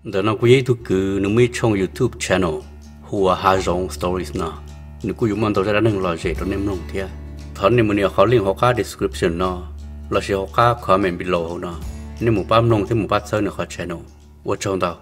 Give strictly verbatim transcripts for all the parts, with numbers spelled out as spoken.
Đó nó cũng thu cứ nó mới trong YouTube channel Hùa Hà Rong Stories nó nó cũng dùng mình tao ra nâng lo dễ đó nên nông thia thằng này mình họ liên họ cả description nó là sẽ họ cả comment below nó nên một bám nông thì một bát sơn ở họ channel và trong đó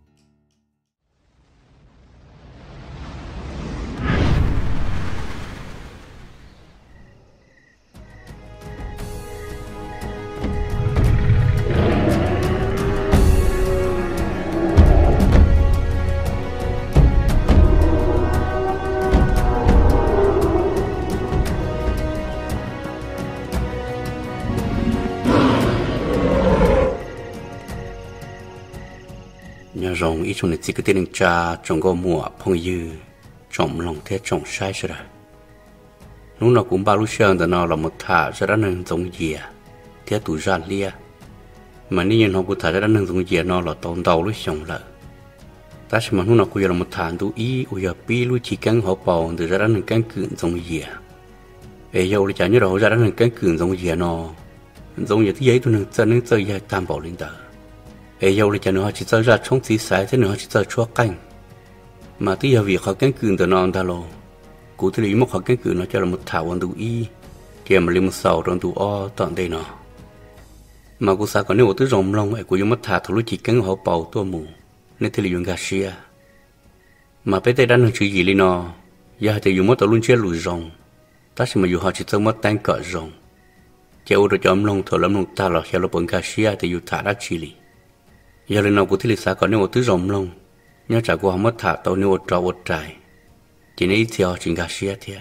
nhàรองอีชนจิกตินึงจ้าจงก็มัวพงยืจอมลงเทจงใช้ใช่ไหมนู้นเรากุมบาลุเชิงแต่นอเราหมดท่าจะได้หนึ่งจงเยียเทียตูจานเลียมันนี่ยังเรากุท่าจะได้หนึ่งจงเยียนอเราตอนเดาลุชงเลยแต่สมัยนู้นเราคุยเราหมดท่าดูอีอุยปีลุชิกังหัวปองแต่จะได้หนึ่งกังกืนจงเยียเอ้ยเราจะเนี่ยเราจะได้หนึ่งกังกืนจงเยียนอจงเยียที่ยัยตัวหนึ่งจะนึกจะยัยตามบอกลิงเดอเอ้ยเราจะเนี่ยจะจะชงสีสายที่เนี่ยจะชั่วกันmà tí giờ việc họ cán cường từ non ta lo cụ thì lý một họ cán cường nó cho là một thảo quan tụ y kia mà liên một sầu trong tụ o toàn đây nó mà cụ sao còn nếu một thứ rồng long ấy cụ dùng mất thả thầu lúc chỉ cán họ bầu tua mù nên thì dùng Garcia mà bây giờ đang chữ gì li nó giờ thì dùng mất tàu luôn chơi lùi rồng ta chỉ mà dùng họ chỉ chơi mất tan cỡ rồng kéo rồi cho ông long thầu lắm long ta là theo là bọn Garcia thì dùng thả đã chi li giờ lên nào cụ thì lý sao còn nếu một thứ rồng long nhớ trả qua mất thả tàu nhiều trâu vật trái chỉ nên theo chính cả xe thế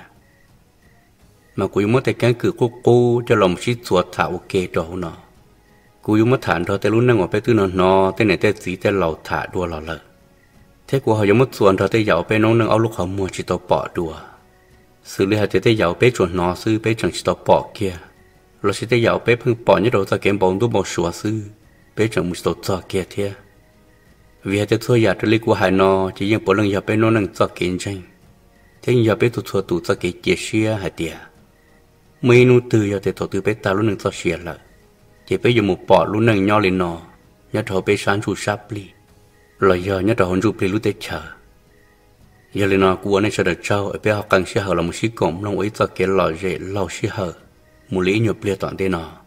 mà cú mất tay cán cử cô cô cho lòng xí chuột thả ok trâu nó cú mất thả trâu tay lúc năng ở bên tư nó nó tay này tay gì tay lầu thả đua lò lợ thế cú họ mất chuột trâu tay dạo bên nó năng áo lúc họ mua chỉ tàu bỏ đua xử lý hạt tay dạo bên chuột nó sư bên chẳng chỉ tàu bỏ kia rồi chỉ tay dạo bên phun bỏ như đầu ta kém bóng đua bỏ sủa sư bên chẳng một tàu cho kia thế vì hãy thua giả trở lại của hai nó chỉ những bộ lần giả bên nó năng cho kiến tranh thế nhưng giả bên tụt thua tụt cho cái chia sẻ hai tia mấy nụ từ giả để thua từ bên ta luôn năng cho sẻ lại chỉ bên dùng một bỏ luôn năng nhỏ lên nó nhớ thầu bên sáng chủ sắp li rồi giờ nhớ thầu hôn chụp lên lúc tết chờ giờ lên nó của anh sẽ được trao ở bên họ càng sẽ hở là một xí cổng long ấy cho cái lò dễ lò xí hở một lý nhiều bia toàn tên nó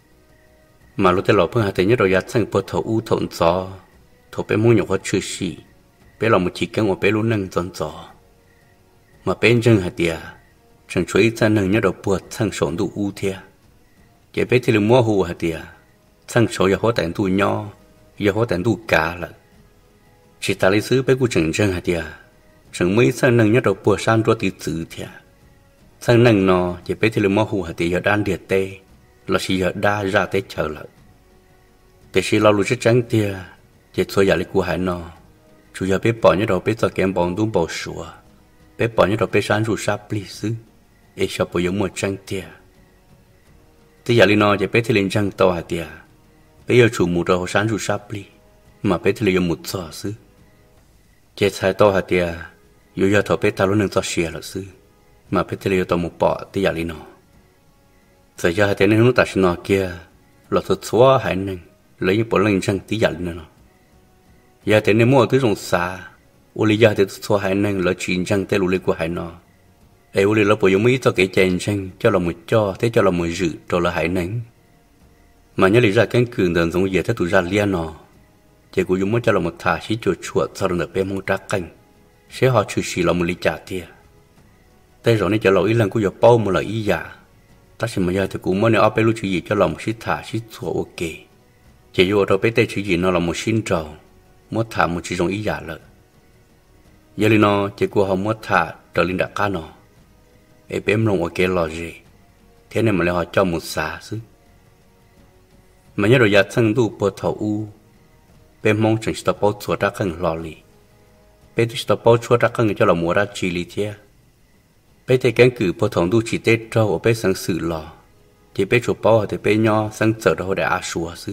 mà lúc tết lò phương hạt thế nhớ đầu giả sang bộ thầu u thộn gió thầu bé mua nhiều hóa chữ sĩ bé là một chỉ cần một bé luôn nâng dọn dò mà bên chân hạt địa chẳng chuối ra nâng nhớ đầu buộc sang sổ đủ u thia cái bé thì là mua hù hạt địa sang sổ giờ hóa tận đủ nho giờ hóa tận đủ cá là chỉ ta lấy xứ bé của chẳng chân hạt địa chẳng mấy sang nâng nhớ đầu buộc sang cho tí chữ thia sang nâng nó cái bé thì là mua hù hạt địa giờ đan địa tê là chỉ giờ đa ra tê chờ lại để chỉ lo lụt chết trắng tia chỉ thôi giờ lấy của hải nó chủ yếu bé bỏ nhớ đầu bé cho kém bóng đúng bảo sủa bé bỏ nhớ đầu bé sáng rủ sáp lì xứ để cho bồi dưỡng một trang tia thế giờ lấy nó chỉ bé thì lên trang tàu hạt tia bé giờ chủ một đầu sáng rủ sáp lì mà bé thì lấy một giỏ xứ chỉ sai tàu hạt tia yếu giờ thầu bé ta luôn nâng giỏ xìa là xứ mà bé thì lấy tàu một bỏ thế giờ lấy nó giờ giờ hạt tia nên nó ta xin nó kia là thật xóa hải nâng lấy những bộ lần trang tí giờ lấy nó giờ thì nếu mua thứ rồng xa, u lý giờ thì số hai năng là chuyện chẳng tới lối của hai nó, ấy u lý là bởi vì cho cái chèn tranh cho là một cho thế cho là một dự rồi là hai năng, mà nhớ lý ra cái cường đàn giống giờ thế tụi ra liên nó, chỉ cũng dùng cho là một thà xí chuột chuột sau đó được bé mông trắc canh, sẽ họ chửi xì là một lý trả tiền, thế rồi này cho là ý lần cũng giờ bao một là ý giả, ta chỉ mà giờ thì cũng mới nói bé lúc chửi gì cho là một xí thà xí chuột ok, chỉ vô đâu bé tê chửi gì nó là một xin trầu mất thả một chỉ trong ý giả lợi giờ lên nó chỉ của họ mất thả trở lên đặc ca nó ấy bém lông ở cái lò gì thế nên mà lại họ cho một xả xứ mà nhớ rồi giờ sang tu bờ thầu u bém mong chẳng stop bao chua ra khăn lò lì bém stop bao chua ra khăn cho là mua ra chi lì thế bém thấy cái cử bờ thầu tu chỉ tết trâu ở bém sang sự lò chỉ bém chụp bao thì bém nho sang chờ đâu để á xua xứ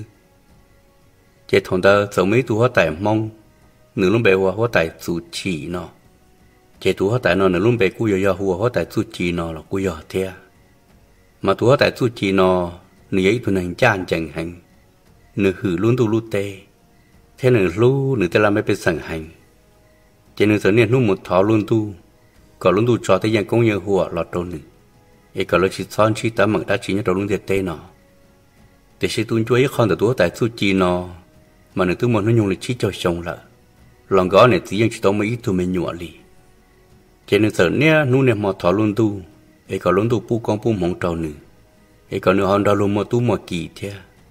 chế thằng ta giờ mấy tu hóa tài mong nửa lúc bé hóa hóa tài chủ chỉ nó chế tu hóa tài nó nửa lúc bé cú giờ hóa hóa tài chủ chỉ nó là cú giờ thế mà tu hóa tài chủ chỉ nó nửa ấy tu này chan chẳng hành nửa hử luôn tu lu tê thế nửa lu nửa tê làm mấy bên sẵn hành chỉ nửa giờ niệm nu một thọ luôn tu còn luôn tu cho tới dân công như hùa lọt đâu nửa ấy còn lúc chỉ son chỉ ta mặc đã chỉ nhớ đâu luôn thiệt tê nọ để sĩ tuân chuối con từ túa tại su chi nọ mà nửa tu một nó nhung lịch chỉ cho xong lại lòng gõ này chỉ dân chỉ tao mấy ít tu mình nhọ lì chỉ nửa giờ nè nu nè một thọ luôn tu ấy còn luôn tu pu con pu mong trâu nửa ấy còn nửa hòn đào luôn một tu một kỳ thế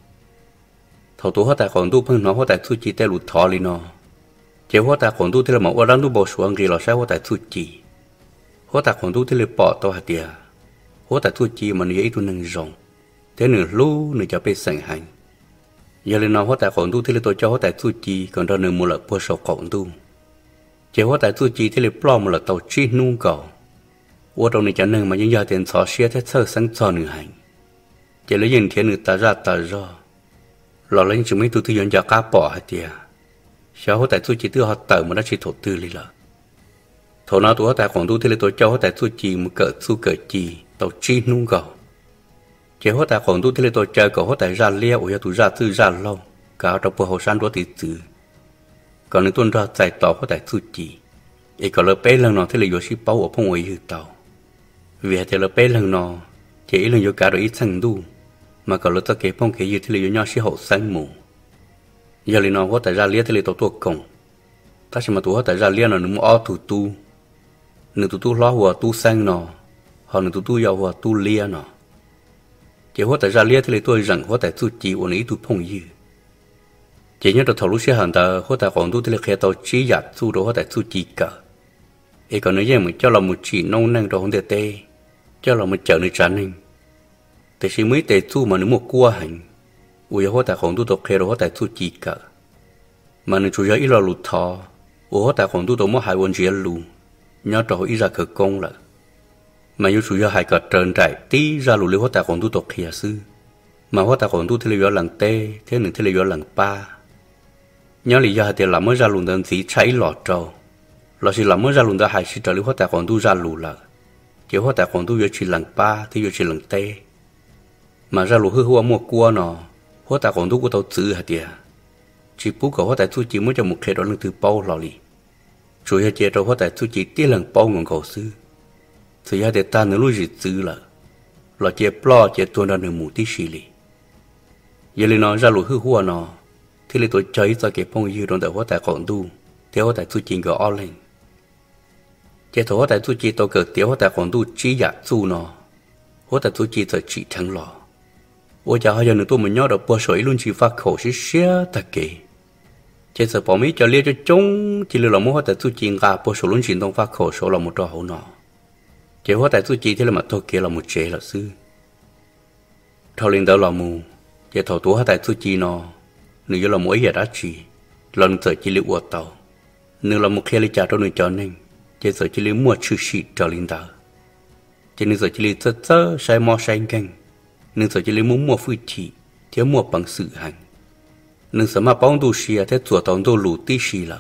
thầu tu hóa tại còn tu phân nó hóa tại su chi tê lụt thọ lì nọ chỉ hóa tại còn tu thế là một quan tu bỏ xuống gì là sai hóa tại su chi hóa tại còn tu thế là bỏ tao hạt địa hóa tại su chi mà nửa ít tu nâng rong thế nửa lu nửa cho bé sành hành giờ lên nó hóa tại còn tu thế là tôi cho hóa tại su chi còn đó nửa một là bữa sau còn tu chỉ hóa tại su chi thế là plom một là tàu chi nung cầu hóa trong này cho nên mà những giờ tiền xóa xía thế sơ sáng cho nửa hành chỉ lấy những thiên nửa ta ra ta ra lò lên chúng mấy tu tư vấn cho cá bỏ hạt địa sao hóa tại su chi tư họ tự mà nó chỉ thổ tư li là thổ nào tu hóa tại còn tu thế là tôi cho hóa tại su chi một cỡ su cỡ chi tàu chi nung cầu chỉ hóa tại còn tu thế là tôi chơi có hóa tại ra lia ủi tu ra tư ra lâu cả trong bộ hồ san đó thì từ còn nếu tuân ra giải tỏ hóa tại su chi ấy còn lỡ bé lần nào thế là vô ship bao ở phong ấy tàu vì thế lỡ bé lần nào chỉ lần vô cả rồi ít sang du mà còn lỡ tất cả phong cái gì thế là vô nhau ship hậu sang mù giờ liền nào hóa tại ra lia thế là tàu tua cổng ta chỉ mà tu hóa tại ra lia nào nếu mua thủ tu nếu tu tu lo hòa tu sang nào hoặc nếu tu tu giàu hòa tu lia nào chỉ hóa tại ra lia thì lấy tôi rằng hóa tại tu chỉ ổn ý tu phong dư chỉ nhớ được thầu lúc xe hàng ta hóa tại còn tu thì lấy khi tao chỉ giặt tu đó hóa tại tu chỉ cả ấy còn nói rằng mình cho là một chỉ nông năng đó không thể tê cho là một chợ nơi tràn hình thì chỉ mới tê tu mà nếu một cua hành ui hóa tại còn tu tập khi đó hóa tại tu chỉ cả mà nếu chủ yếu ít là lụt thọ hóa tại còn tu tập mất hai vấn đề lù nhớ trò ít ra khởi công lại mà yêu chủ yếu hai cái trơn trải tí ra lũ liêu hóa tại còn tu tập khía sư mà hóa tại còn tu thì liêu lần tê thế nên thì liêu lần ba nhớ lý do thì làm mới ra lũ đơn gì cháy lọt trâu là chỉ làm mới ra lũ đơn hai chỉ trở liêu hóa tại còn tu ra lũ là chỉ hóa tại còn tu yêu chỉ lần ba thì yêu chỉ lần tê mà ra lũ hư hua mua cua nọ hóa tại còn tu của tao chữ hả tiệt chỉ bố của hóa tại tu chỉ mới cho một khi đó lần thứ bao lò lì chủ yếu chỉ cho hóa tại tu chỉ tí lần bao ngon cầu sư thì giờ để ta nếu lui gì chữ là là chế plo chế tuần ra nửa mù tí xì lì giờ lên nó ra lũ hư hua nó thì lấy tôi chơi cho cái phong dư trong tại hóa tại còn tu theo hóa tại tu chính cái all lên chế thổ hóa tại tu chỉ tôi cờ theo hóa tại còn tu chỉ giả tu nó hóa tại tu chỉ cho chỉ thắng lò ôi chả hay giờ nữa tôi mình nhớ được bao sợi luôn chỉ phát khẩu xí xía ta kể chế sợ bỏ mấy cho lia cho chúng chỉ là một hóa tại tu chỉ ngã bao sợi luôn chỉ đông phát khẩu số là một trò hậu nọ chỉ hóa tại tu chỉ thế là mà tôi kia là một chế là sư thầu linh đó là mù chỉ thầu tu hóa tại tu chỉ nó nếu là mỗi giờ đã chỉ lần tới chỉ liệu ở tàu nếu là một khi lấy trả cho người cho nên chỉ sợ chỉ lấy mua chữ sĩ cho linh đó chỉ nên sợ chỉ lấy tất tất sai mò sai canh nên sợ chỉ lấy muốn mua phi chỉ thiếu mua bằng sự hành nên sợ mà bóng tu sĩ thế chuột tàu tu lù tí sĩ là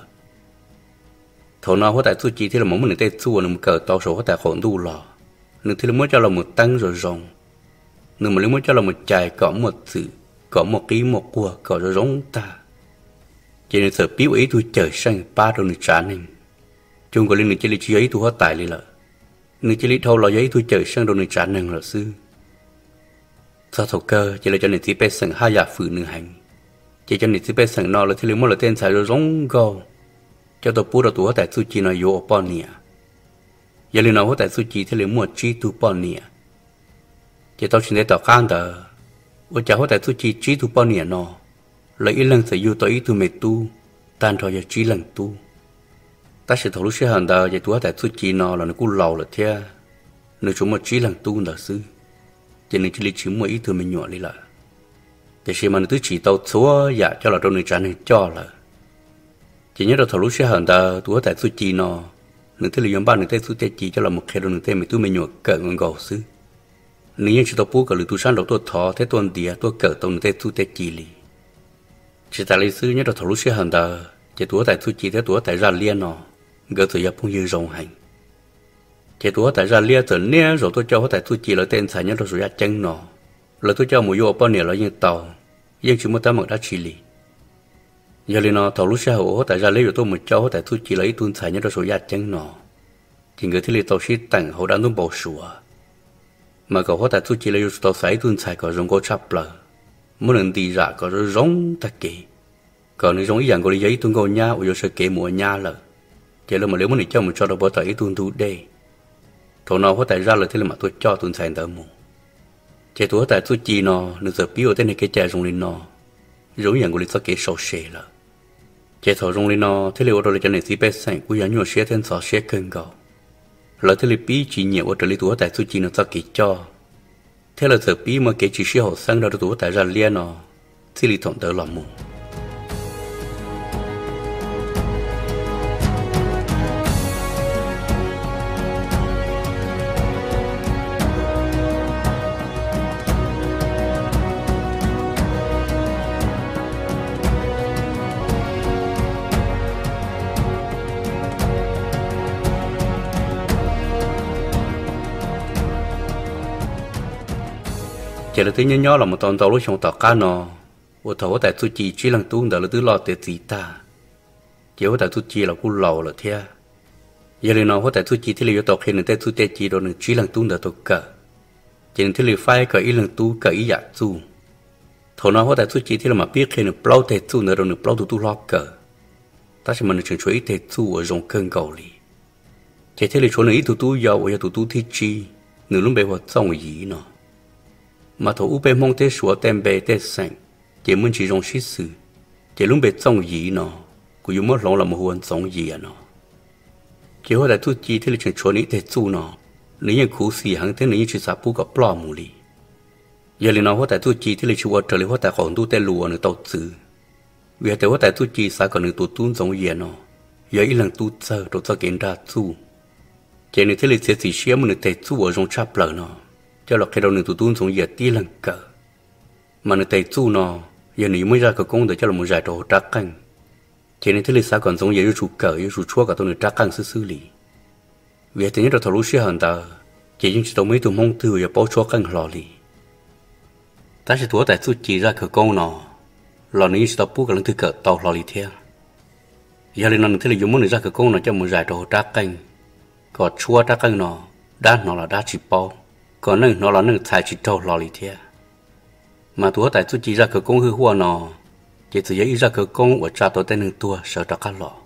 thầu nào hóa tại tu chỉ thì là một mình để tu là một cờ tàu số hóa tại khổng tu lò nên thì là mới cho là một tăng rồi rong nên mà mới cho là một chài có một sự có một ký một cua có rồi giống ta chỉ nên sợ biểu ý tôi chờ sang ba rồi nữa trả nên chung có liên được chỉ lý giấy tôi hóa tại li là nên chỉ lý thâu là giấy tôi chờ sang rồi nữa trả nên là sư sao thầu cơ chỉ là cho nên chỉ bé sang hai giả phụ nữ hành chỉ cho nên chỉ bé sang nó là thì là mới là tên xài rồi giống go cho tôi bố tôi tại su chi nó vô bao nhiêu, giờ lên nào tại su chi thì lấy một chi tu bao nhiêu, chỉ tao chỉ để tao khang đó, tôi chả tại su chi chi tu bao nhiêu nó, lấy ít lần sẽ vô tới ít tu mệt tu, tan thôi giờ chi lần tu, ta sẽ thấu lúc sẽ hàng đó, giờ tôi tại su chi nó là nó cũng lâu rồi thế, nếu chúng một chi lần tu là sư, cho nên chỉ lấy chỉ một ít tu mình nhỏ đi là, để xem mà nó cứ chỉ tao số dạ cho là trong này trả này cho là chỉ nhớ được thầu lúc sẽ hàng ta tu tại su chi nó nửa thế là yếm ba nửa thế su tê chi cho là một khe rồi nửa thế mình tu mình nhọ cỡ ngon gầu sư nếu như chỉ tao bố cỡ lưỡi tu san đầu tu thọ thế tuần địa tu cỡ tao nửa thế su tê chi li chỉ tại lý sư nhớ được thầu lúc sẽ hàng ta chỉ tu tại su chi thế tu tại ra liên nó gỡ từ yapong như rồng hành chỉ tu tại ra liên từ nè rồi tu cho tại su chi là tên sai nhớ được rồi chân nó là tu cho một vô bao nhiêu là như tàu nhưng chỉ một tấm một đã chi li giờ lên nó thầu lúc sau tại ra lấy được tôi một cháu tại tôi chỉ lấy tuôn xài nhớ đó số giá chẳng nọ chỉ người thì lấy tàu xí tặng họ đang tuôn bầu sủa mà cậu họ tại tôi chỉ lấy được tàu xài tuôn xài có rong có chắp lờ muốn lần đi ra có rong ta kỹ còn nếu rong ý rằng có lý giấy tuôn có nhà ở sự kỹ mùa nhà lờ chỉ là mà nếu muốn để cho mình cho đâu bỏ tại tuôn thu đây thầu nào họ tại ra là thế là mà tôi cho tuôn xài đỡ mù chỉ tôi tại tôi chỉ nó nếu giờ biết ở đây này cái trẻ rong lên nó giống như người ta kể sâu sệ là chế thầu trong này nó thế liệu rồi cho nên sĩ bé sang cũng giống như xe thân sọ xe cân cầu lỡ thế liệu bí chỉ nhiều ở đây lý tuổi tại số chỉ nó ta kể cho thế là giờ bí mà kể chỉ xe hậu sang đó tuổi tại ra liên nó thế liệu thuận tới làm mù chỉ là thứ nhỏ nhỏ là một tòn tàu lúc trong tàu cá nó, ở thầu tại tôi chỉ chỉ lần tuôn đó là thứ lo tiền gì ta, chỉ ở tại tôi chỉ là cú lầu là thế, giờ này nó ở tại tôi chỉ thì là tàu khi nên tại tôi chỉ đó là chỉ lần tuôn đó tôi cả, chỉ nên thì là phải cả ít lần tu cả ít giả tu, thầu nó ở tại tôi chỉ thì là mà biết khi là bao tiền tu nữa rồi là bao tu tu lo cả, ta chỉ mình chuyển chuyển tiền tu ở trong cơn cầu li, chỉ thì là chỗ này ít tu tu giàu ở tu tu thì chi, nửa lúc bây giờ xong gì nó mà thầu u bê mong tê sủa tem bê tê sành chỉ muốn chỉ trong sĩ sự chỉ lúc bê trong gì nó cũng như mất lòng là một huân trong gì à nó chỉ hồi đại tu chỉ thì là chuyện chuyện này tê chu nó nếu như苦sĩ hàng thế nếu như chỉ sắp bù gặp lo mù li giờ liền nói hồi đại tu chỉ thì là chùa trở lại hồi đại còn tu tê lùa nữa tàu chữ vì thế hồi đại tu chỉ sao còn nữa tu tuôn trong gì nó giờ ít lần tu chờ rồi cho kiến ra chu chỉ nên thế là sẽ chỉ xem một tê chu ở trong chắp lờ nó cho là cái đầu nửa tụt tuôn xuống giờ tí lần cỡ mà nửa tay chu nó giờ nửa mới ra cái công để cho là một giải đồ trắc canh cho nên thế là sao còn xuống giờ chủ cỡ yêu chủ chúa cả tôi nửa trắc canh xử xử lý vì thế nhất là thầu lúc xưa hẳn ta chỉ những tàu mấy tụi mong từ giờ bao chúa canh lò lì ta sẽ thua tại chu chỉ ra cái công nó lò nửa tàu bút cái lần thứ cỡ tàu lò lì theo giờ lên nó thế là dùng muốn nửa ra cái công nó cho một giải đồ trắc canh còn chúa trắc canh nó đa nó là đa chỉ bao còn nâng nó là nâng thay chỉ trâu lò lì thế mà tôi tại tôi chỉ ra cái công hư hoa nó chỉ tự giấy ra cái công và trả tôi tên nâng tua sợ trả cá lò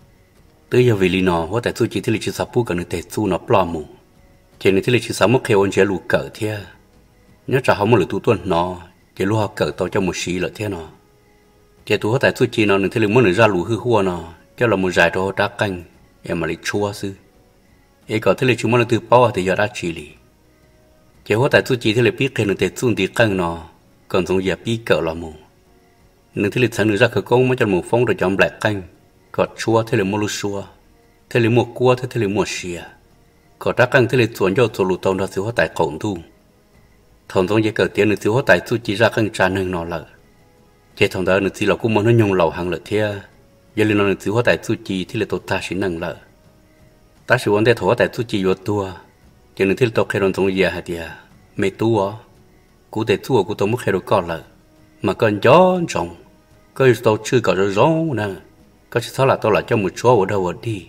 tới giờ vì lý nó hoa tại tôi chỉ thấy là chỉ sắp bút cả nâng tệ su nó plo mù chỉ nên thấy là chỉ sắp mất kêu anh chế lù cỡ thế nhớ trả không một lời tu tuân nó chỉ lù họ cỡ tao cho một xí là thế nó chỉ tôi tại tôi chỉ nó nâng thấy là muốn nâng ra lù hư hoa nó cho là một giải đồ đá canh em mà lấy chua sư ấy có thấy là chúng nó từ bao thì giờ đã chỉ lý chỉ hóa tại tôi chỉ thấy là biết cái nửa tệ tuôn đi căng nó còn giống như biết cỡ là mù nửa thấy là sáng nửa ra cái công mới cho mù phong rồi chọn bẹt canh còn chua thấy là mua lu chua thấy là mua cua thấy thấy là mua xìa còn đá căng thấy là chuẩn cho tổ lụt tàu nó thiếu hóa tại cổng thu thằng giống như cỡ tiền nửa thiếu hóa tại tôi chỉ ra căng tràn hơn nó là chỉ thằng đó nửa chỉ là cũng muốn nó nhung lầu hàng lợi thế giờ lên nó nửa thiếu hóa tại tôi chỉ thấy là tôi ta chỉ năng lợi ta chỉ muốn để thấu hóa tại tôi chỉ vô tua cho nên thiết tộc khi còn giống gì hả thì mẹ tu á, cụ thể tu cụ tôi muốn khi đó có là mà còn gió trồng, có tàu chưa có rồi gió nè, có chỉ sao là tôi là cho một chỗ ở đâu ở đi,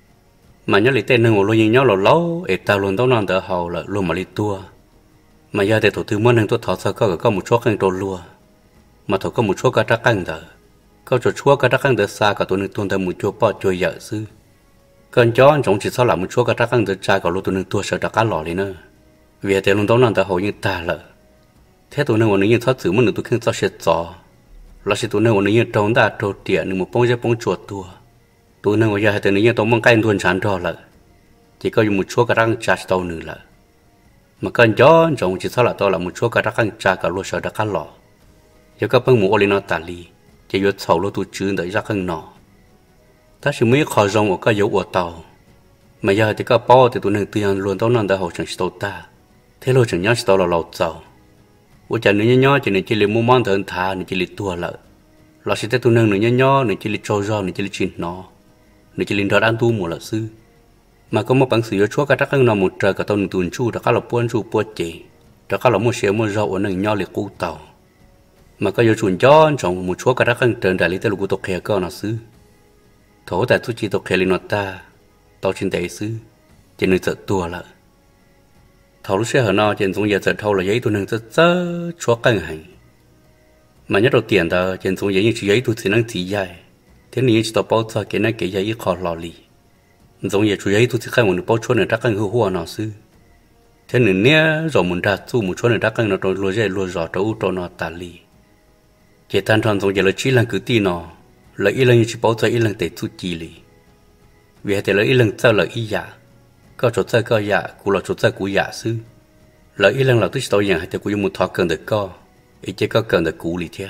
mà nhớ lấy tên nâng một lô nhìn nhau là lâu, để tao luôn tao non tao hầu là luôn mà đi tua, mà giờ để tổ tư muốn nâng tôi thọ sao có có một chỗ khăn đồ lúa, mà thọ có một chỗ cả trắc căng đó, có chỗ chỗ cả trắc căng đó xa cả tôi nâng tuôn tới một chỗ bỏ chơi dở sư. Còn chó trong chỉ sao làm một chỗ cả trắc căng từ trai có lúc tụi nó tua sợ trắc cá lò lên nữa, vì thế luôn đó làm ta hầu như ta lợ, thế tụi nó muốn như thoát xử muốn được tụi khinh sao sẽ gió, là sẽ tụi nó muốn như trống ta trâu tiệt như một bông dây bông chuột tua, tụi nó bây giờ tụi nó như tụi mong canh tuần chán trò lợ, chỉ có một chỗ cả trăng chả tàu nữa lợ, mà còn chó trong chỉ sao là tao làm một chỗ cả trắc căng chả cả lúc sợ trắc cá lò, giờ các bông mũ lên nó tả li, chỉ có sầu lúc tụi chữ đợi trắc căng nọ. Ta chỉ mới khó rong ở cái dấu ở tàu, mà giờ thì các bao thì tụi này tiền luôn tao năn đã học chẳng tàu ta, thế rồi chẳng nhớ tàu là lẩu tàu, ở chẳng nữa nhớ chỉ nên chỉ lấy mua món thợ thà nên chỉ lấy tua lợ, là sẽ tụi này nữa nhớ nên chỉ lấy trâu rau nên chỉ lấy chín nó, nên chỉ lấy đợt ăn tu mùa là sư, mà có một bằng sự chúa cả các nó một trời cả tàu tuần chu đã các là buôn chu buôn chỉ, đã các là mua xe mua rau ở nơi nhau liệt cũ tàu, mà có yêu chuẩn cho trong một chỗ cả các khăn trần đại lý tới lục tộc khe có nó xứ thổ tại tu chi tộc khe lên nó ta tao trên đại xứ trên nơi chợ tua lại thầu lúc xe hở nó trên xuống giờ chợ thâu là giấy tu nâng rất rất chúa căng hành mà nhất đầu tiền đó trên xuống giấy như chỉ giấy tu chỉ năng chỉ dài thế nên chỉ tao bao giờ cái này cái giấy khó lò lì giống như chủ giấy tu chỉ khai một bao chúa này đã căng hư hoa nó xứ thế nên nè rồi muốn ra tu một chúa này đã căng nó rồi lùa dây lùa giỏ trâu trâu nó tà lì chỉ tan tròn giống như là chỉ lần cứ tin nó là ít lần chỉ bảo cho ít lần để tu chỉ lì vì thế là ít lần cho là ít giả có chỗ cho có giả cũng là chỗ cho cũng giả sư là ít lần là tôi tao rằng hay thì cũng một thọ cần được co ít chỉ có cần được cũ lì thế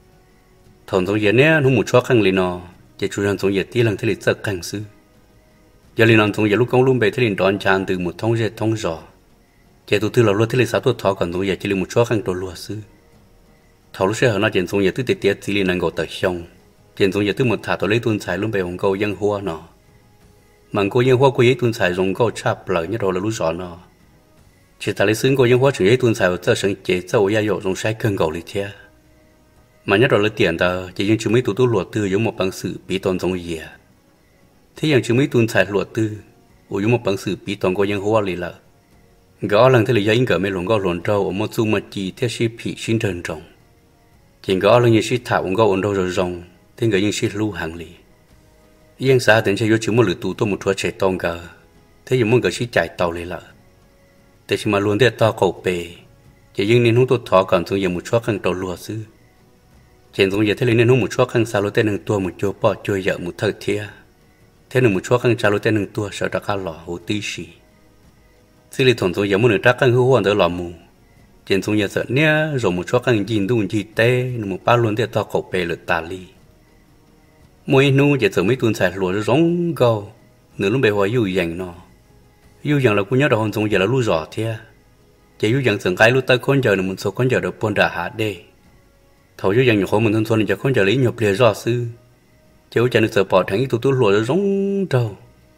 thằng giống như nè nó một chúa khăn lì nó chỉ chủ nhân giống như tí lần thế lì cho khăn sư giờ lì nó giống như lúc công luôn bề thế lì đón tràn từ một thông dệt thông giỏ chỉ tu tư là luôn thế lì sáu tuổi thọ còn giống như chỉ lì một chúa khăn đồ lúa sư thầu lúc xưa họ nói chuyện giống như tư tiệt tiệt chỉ lì năng gọi tới xong chuyện giống như tư một thả tôi lấy tuôn xài luôn bề hồng câu dân hoa nó mà cô dân hoa cô ấy tuôn xài dùng câu chắp lời nhất rồi là lúc rõ nó chỉ ta lấy xứng cô dân hoa chủ ấy tuôn xài ở giờ sáng chế giờ ôi dụ dùng sai cơn gầu lì thế mà nhất rồi lấy tiền ta chỉ những chúng mấy tụ tụ luật tư giống một bằng sự bí toàn giống gì thế những chúng mấy tuôn xài luật tư ôi giống một bằng sự bí toàn cô dân hoa lì là gõ lần thế là do những cái mấy luồng gõ luồn trâu ở một zoom mà chỉ theo ship thị sinh trần trồng chỉ gõ lần như ship thảo gõ ổn đâu rồi rồng thế người những ship lưu hàng lì yên xã đến chơi vô chữ một lửa tù tôi một thua trẻ tông cả thế giờ muốn cái ship chạy tàu lì lợ thế chỉ mà luôn để to cầu bể chỉ nhưng nên hút tôi thọ còn dùng giờ một chó khăn tàu lúa xứ chỉ dùng giờ thế nên hút một chó khăn sao lối tên hưng tua một chỗ bỏ chơi vợ một thời thia thế nên một chó khăn sao lối tên hưng tua sợ đã cá lò hồ tí xì xí lì thằng dùng giờ một nửa trắc khăn hú hoàn đỡ lò mù chỉ dùng giờ sợ nè rồi một chó khăn nhìn đun gì tê một ba luôn để to cầu bể lửa tà li mỗi nu giờ sợ mấy tuần xài lúa rống gầu nửa lúc bề hoài yêu dành nó yêu dành là cũng nhớ đầu dùng giờ là lúa giỏ thia chỉ yêu dành sừng cái lúa tay con giờ là một số con giờ được buôn đã hạ đê thầu yêu dành nhiều khối mình thân xuân giờ con giờ lấy nhập lìa giỏ sư chỉ yêu dành được sợ bỏ thành tụ tụ lúa rống trâu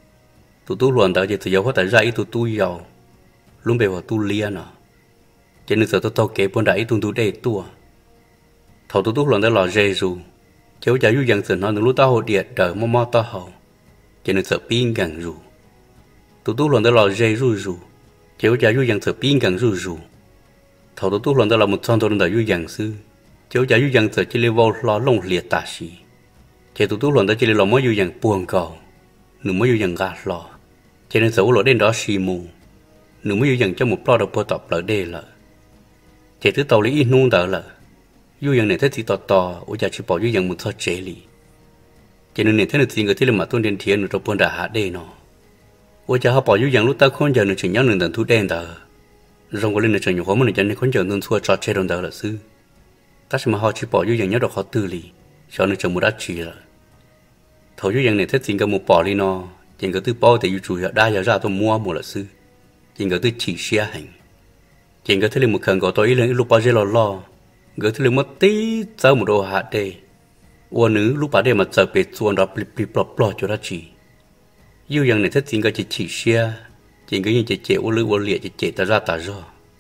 tụ tụ lúa tạo giờ từ giờ hóa tại ra ít tụ tụ giàu luôn bề hoài tụ lia nó chỉ được sợ tụ tụ kế buôn đã ít tụ tụ đê tua thầu tụ tụ lúa đã lò dê ru cháu cháu yêu dần sườn nó lúc tao hồ địa đời mò mò tao hậu cho nên sợ pin gần rù tụi tú luôn đó là dây rù rù cháu cháu yêu dần sợ pin gần rù rù thầu tụi tú luôn đó là một son thôi đời yêu dần sư cháu cháu yêu dần sợ chỉ level lo lông liệt tà xì cháu tụi tú luôn đó chỉ level mới yêu dần buồn cầu nửa mới yêu dần gạt lò cho nên sợ lỗ đen đó xì mù nửa mới yêu dần cho một pro được bơ tập lỡ đê lợ cháu thứ tàu lấy ít nung đỡ lợ yêu dần này thế thì to to, ôi cha chỉ bảo yêu dần một số chế lì, cho nên này thế này thì người thế là mà tôn đến thiền rồi buồn đã hạ đây nó, ôi cha họ bảo yêu dần lúc ta không giờ nữa chỉ nhớ nương tận thu đen tờ, rồi có lên là chỉ nhiều khó mà cho nên không giờ nương xua cho chế đồng tờ là sư, ta chỉ mà họ chỉ bảo yêu dần nhớ được họ tư lì, cho nên chẳng một đắt chỉ là, thầu yêu dần này thế thì người một bỏ đi nó, chỉ người tư bao thì yêu chủ đa giờ ra tôi mua một là sư, chỉ người tư chỉ xe hành, chỉ người thế là một khẩn gọi tôi ý lên lúc bao giờ lo lo người thứ lên mất tí sau một đồ hạ đề, uốn nữ lúc bà đề mà chờ bệt xuân đó bịp bịp bọt bọt cho ra chỉ, yêu rằng này thất tình cái chỉ chỉ xe, chỉ cái như chỉ chỉ uốn lưỡi uốn liệt chỉ chỉ ta ra ta ra,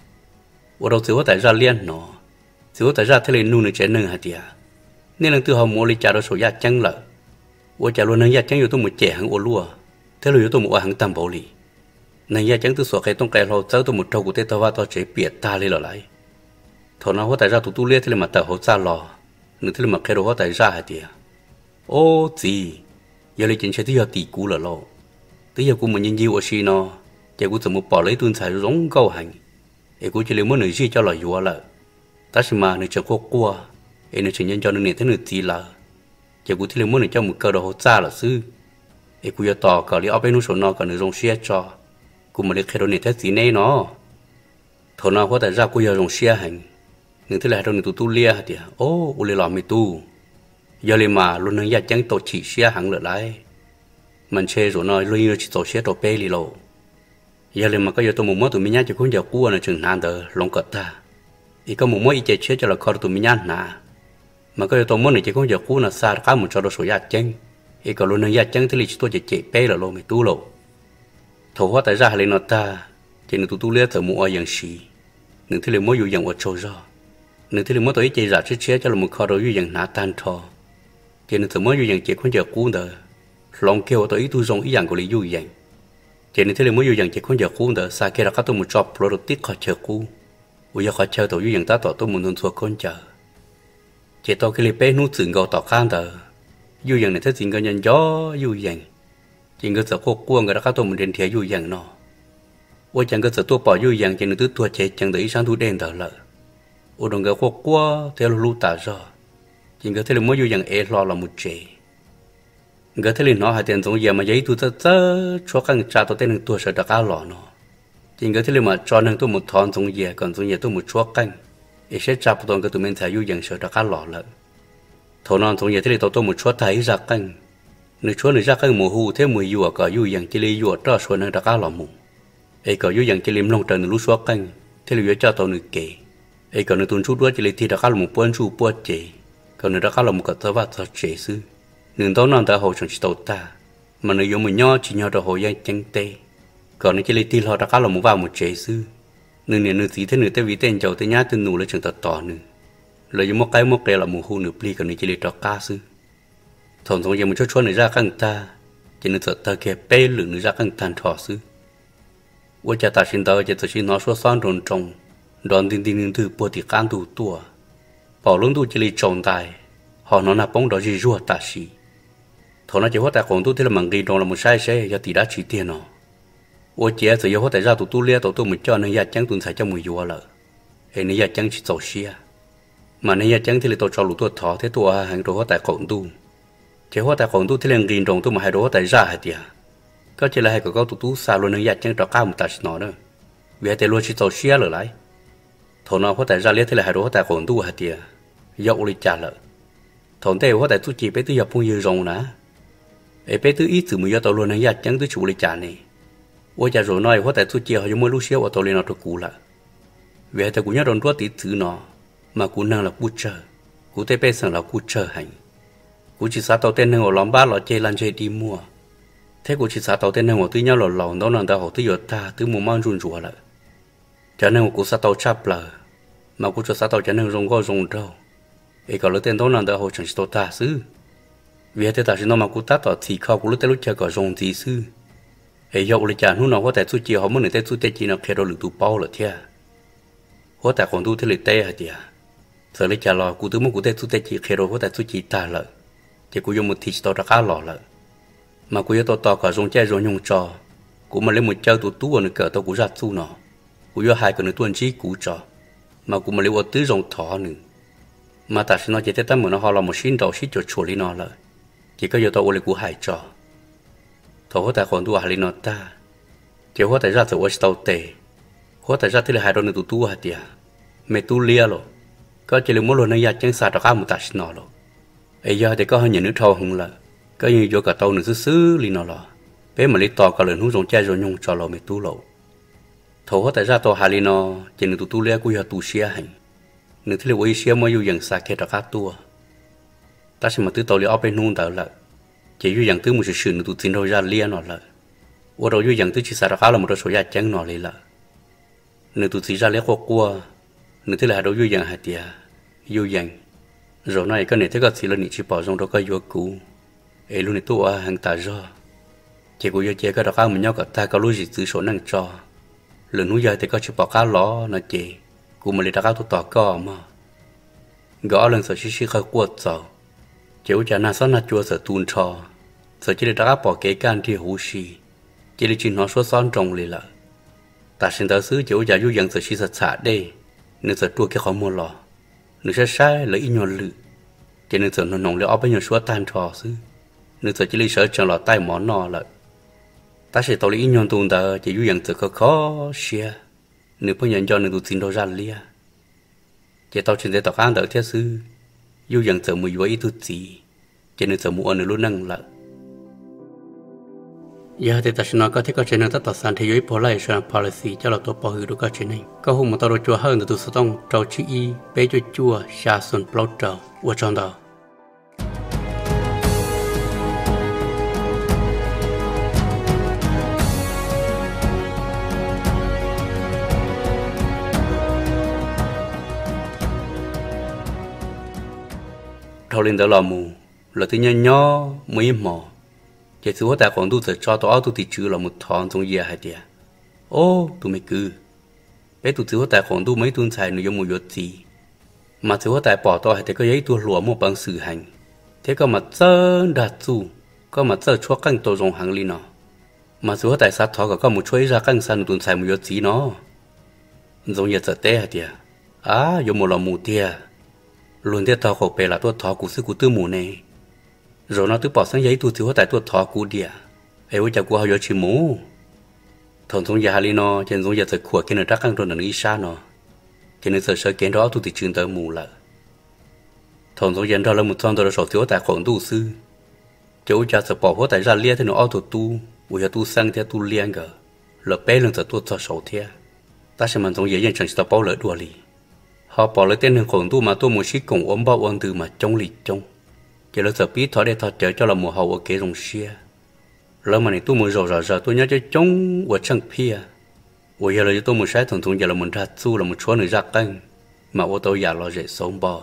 uốn đầu xíu ta ra liên nó, xíu ta ra thế lên nu nữa chế nâng hạt địa, nên là từ họ mua lấy trả đó số giá chăng lợ, uốn trả luôn nâng giá chăng yêu tôi một trẻ hàng uốn lúa, thế là yêu tôi một hàng tam bảo lì, nâng giá chăng từ số cái tông cái lò cháu tôi một trâu của tết tao va tao chế bịa ta lên lại thằng nào hóa tại ra tụi tu lia thế là mà tao hỗ trợ lò, nữa thế là mà cái đồ hóa tại ra hả tiệt, ô gì, giờ lấy chuyện sẽ thứ giờ tỷ cú là lo, thứ giờ cú mình nhìn nhiều ở xí nó, giờ cú chỉ một bỏ lấy tuần xài giống câu hành, ấy cú chỉ lấy mỗi nửa gì cho là vừa là, ta chỉ mà nửa chờ qua qua, ấy nửa chỉ nhân cho nửa thế nửa gì là, giờ cú thì lấy mỗi nửa cho một cơ đồ hỗ trợ là sư, ấy cú giờ tỏ cả lấy ở bên núi sổ nó cả nửa giống xe cho, cú mà lấy cái đồ nửa thế gì này nó, thằng nào hóa tại ra cú giờ giống xe hành nhưng thế là trong này tụi tu lia thì ô u lia lò mi tu giờ liền mà luôn năng gia chẳng tổ chỉ xe hàng lỡ lại mình chơi rồi nói luôn chỉ tổ xe tổ pe li lộ giờ liền mà có giờ tụi mình mới tụi mình nhát cho con giờ cua là chừng nan đờ lòng cật ta ý có một mới chạy chết cho là con tụi mình nhát nà mà có giờ tụi mình này chỉ con giờ cua là xa cá một cho đồ số gia chẳng ý có luôn năng gia chẳng thế là chỉ tôi chỉ chạy pe là lộ mi tu lộ thầu hóa tại ra liền nó ta chỉ là tụi tu lia thở mua ở dạng xì nhưng thế là mới dùng dạng ở châu ra nếu thì mỗi tối chơi ra chết chết cho là một kho đồ như dạng nát tan thò chỉ nên từ mỗi như dạng chỉ không giờ cũ nữa lòng kêu tối tu rong ý dạng của lý như dạng chỉ nên thì mỗi như dạng chỉ không giờ cũ nữa xa kia là các tôi một job product khó chờ cũ bây giờ khó chờ tôi như dạng ta tỏ tôi muốn nuôi con chờ chỉ tao cái lý bé nuôi dưỡng gạo tỏ khăn tờ như dạng này thấy gì cái nhân gió như dạng chỉ người sợ cô cuồng người đã các tôi một đến thế như dạng nó ôi chẳng có sợ tôi bỏ như dạng chỉ nên tôi tua chế chẳng để sáng thu đen tờ lợ ôi đồng người cô qua theo lũ tả ra chỉ người thấy là mỗi như dạng e lo là một chế người thấy là nó hai tiền giống như mà giấy tôi tớ tớ cho các người cha tôi tên tôi sợ đã cá lọ nó chỉ người thấy là mà cho nên tôi một thon giống như còn giống như tôi một chúa canh để sẽ chạm vào cái tụi mình thấy như dạng sợ đã cá lọ lợ thằng non giống như thế là tôi tôi một chúa thấy ra canh nếu chúa này ra canh mùa hù thế mùa dùa cả như dạng chỉ lấy dùa cho xuân nên đã cá lọ mù ấy cả như dạng chỉ lấy lông trần lú chúa canh thế là cho tôi được kể ấy còn nếu tuần chút đuôi chỉ lấy thì đã cá lọ một bữa chú bữa chế còn nếu đã cá lọ một cái tơ vắt tơ chế sư nếu tao non ta hồ chẳng chỉ tàu ta mà nếu dùng một nhỏ chỉ nhỏ đó hồ giang chân tê còn nếu chỉ lấy thì họ đã cá lọ một vào một chế sư nếu nếu nếu gì thế nếu tới vì tên giàu tới nhát tới nụ lấy chẳng tao tỏ nữa lợi dụng một cái một cái là một hồ nửa pli còn nếu chỉ lấy cho cá sư thằng giống như một chút chút này ra căng ta chỉ nên sợ ta kia bê lửa nữa ra căng tàn thọ sư ôi cha ta xin tao chỉ tôi xin nó số son tròn trồng đòn tin tin từ bữa thì can tù tua bỏ luôn tu chỉ lấy trồng tài họ nó là bóng đó gì rùa ta xí thằng nó chỉ hóa tại còn tu thế là mảng gì đó là một sai sai do tỷ đã chỉ tiền nó ôi chị giờ hóa tại ra tụ tu lia tụ tu một cho nên giờ chẳng tuần sai cho mùi vua lợ hệ nên giờ chẳng chỉ走xí mà nên giờ chẳng thì là tụ cho lũ tu thọ thế tụ hàng đồ hóa tại còn tu chỉ hóa tại còn tu thế là nghìn trồng tu mà hai đồ hóa tại ra hay tiệt có chỉ là hai cái câu tụ tu xa luôn nên giờ chẳng cho cao một ta xí nó nữa vì thế luôn chỉ走xí lợ lại thằng nó hóa tại ra lia thế là hai đồ hóa tại còn tu hay tiệt dậu đi trả lợ thằng tây hóa tại tu chỉ bé tu nhập phong dư rồng nè ấy bé tu ít từ mười giờ tàu luôn này giờ chẳng tu chủ đi trả này ôi cha rồi nói hóa tại tu chỉ họ dùng mới lúc xíu ở tàu lên nó được cũ lại vì thế cũng nhớ đòn đuôi tí thứ nó mà cũng năng là cú chờ cú tây bé sang là cú chờ hành cú chỉ sát tàu tên năng ở lom ba lọ chơi lan chơi đi mua thế cú chỉ sát tàu tên năng ở tư nhau lọ lọ đó năng ta họ tư giờ ta tư mua mang run rùa lại cho nên cú sát tàu chắp lờ mà cú cho sát tàu cho nên rong go rong đâu ấy còn lúc tên đó năng ta họ chẳng chỉ ta xứ vì thế ta chỉ nói mà cú ta tỏ thì khâu cú lúc tên lúc chơi có rong gì xứ ấy dạo lúc chả lúc nào có thể tu chỉ họ muốn người ta tu chỉ nó khéo được tu bao là thế có thể còn tu thế là tệ hả chị giờ lúc chả lo cú tu muốn cú ta tu chỉ khéo có thể tu chỉ ta là chỉ cú dùng một thịt tao đã cá lò là mà cú yêu tao tao cả rong chơi rong nhung trò cú mà lấy một chơi tu tu ở cỡ tao cú ra tu nó cú yêu hai cái nữa tuần trí cú trò mà cú mà lấy một tứ rong thỏ nữa mà ta xin nói chỉ tới tâm nó họ là một xin đầu xin chuột chuột đi nó là chỉ có giờ tao lấy cú hai trò thầu tại còn tu hai nó ta chỉ hóa tại ra từ ở tàu tệ hóa tại ra thì là hai đôi nữa tu tu hả tiệt mẹ tu lia rồi có chỉ là mỗi lần này giờ chẳng xài được cả một tạ xin nó rồi ấy giờ thì có hơi nhiều nước thâu hơn là có như vô cả tàu nữa xứ xứ li nó là bé mà lấy to cả lần hú rong chơi rồi nhung cho lo mẹ tu lộ thầu hóa tại ra tàu hai li nó chỉ là tu tu lia cũng giờ tu xia hành nữa thì là quay xia mới vô dần xài kia được cả tua ta sẽ mà tứ tàu li ở bên nung tàu là chỉ duy dần thứ một sự sự nữa tụi tin rồi ra lia nó là, ở đâu duy dần thứ chỉ xả ra khá là một số giá trắng nó lại là, nữa tụi chỉ ra lấy qua qua, nữa thứ là đâu duy dần hạt tiệt, duy dần, rồi này cái này thế cái gì là nhị chỉ bảo trong đó cái vô cũ, ấy luôn này tụi hàng ta ra, chỉ có duy chỉ cái đó cái mình nhau cái ta cái lối gì từ số năng cho, lần núi giờ thì có chỉ bảo cá ló nó chỉ, cũng mà lấy cái tụi tỏ co mà, gõ lần sau chỉ chỉ khơi quật sao, chiếu cha na sao na chua sợ tuôn trò sợ chỉ để đã bỏ cái can thì hú xì chỉ để chuyện nó số son trồng lại là ta xin tới xứ chiếu cha du dần sợ chỉ sợ xả đây nên sợ chua cái khó mua lò nên sẽ sai lấy nhon lự chỉ nên sợ nó nồng lấy ốp bên nhon số tan trò xứ nên sợ chỉ lấy sợ chẳng lọt tay món nọ lại ta sẽ tàu lấy nhon tuôn ta chỉ du dần sợ khó khó xia nên bây giờ cho nên tụi xin đâu ra lia chỉ tàu chuyện để tàu ăn đỡ thiết xứ dù dần sợ mùi với ít gì cho nên sợ mua nữa luôn năng là giờ thì ta sẽ nói có thể có chuyện năng tất sản thế giới polarizer policy cho là tôi bảo hữu được có chuyện này có hôm mà tao chua hơn từ từ số tông trâu chi y bé chua chua xa xuân plot trâu ở trong đó thâu lên đó là mù là tự nhiên nhỏ mới mò chỉ số tài khoản tu sẽ cho tao tu thì chữ là một thằng trong gì hay tiệt ô tụi mày cứ bé tụi số tài khoản tu mấy tuần xài nó giống một vật gì mà số tài bỏ tao hay thì có giấy tu lúa một bằng sự hành thế có mặt chân đạt chu có mặt chân chúa căng tổ rồng hàng li nó mà số tài sát thọ có một chuỗi ra căng san tuần xài một vật gì nó giống như sợ té hay tiệt à giống một lò mù tiệt luôn tiệt tao khổ bề là tôi thọ của sư của tư mù này rồi nó tự bỏ sang giấy tu thiếu tại tu thọ cú địa, ấy với cháu cú họ vô chỉ mũ, thằng giống già li nó trên giống già thật khỏe cái nơi trắc căng rồi nó đi xa nó, cái nơi sợ sợ kiến đó tu thì trường tới mù lại, thằng giống già đó là một thằng tôi là sổ thiếu tại khoản tu sư, cháu cha sợ bỏ hết tại ra lia thì nó auto tu, bây tu sang thì tu liên cả, là bé lần sợ tu cho sổ thế, ta sẽ mang giống già dân chẳng sẽ bảo lỡ đùa li, họ bỏ lấy tên hàng khoản tu mà tu một chiếc cổng ốm bao ơn từ mà trong lì trong chỉ là sợ biết thọ để thọ chờ cho là mùa hậu ở kế rồng xia, lỡ mà này tôi muốn rồi rồi rồi tôi nhớ cho chống ở trong pia, bây giờ là tôi muốn sai thường thường giờ là mình ra su là một số người ra căng, mà ô tô giờ là dễ sống bò,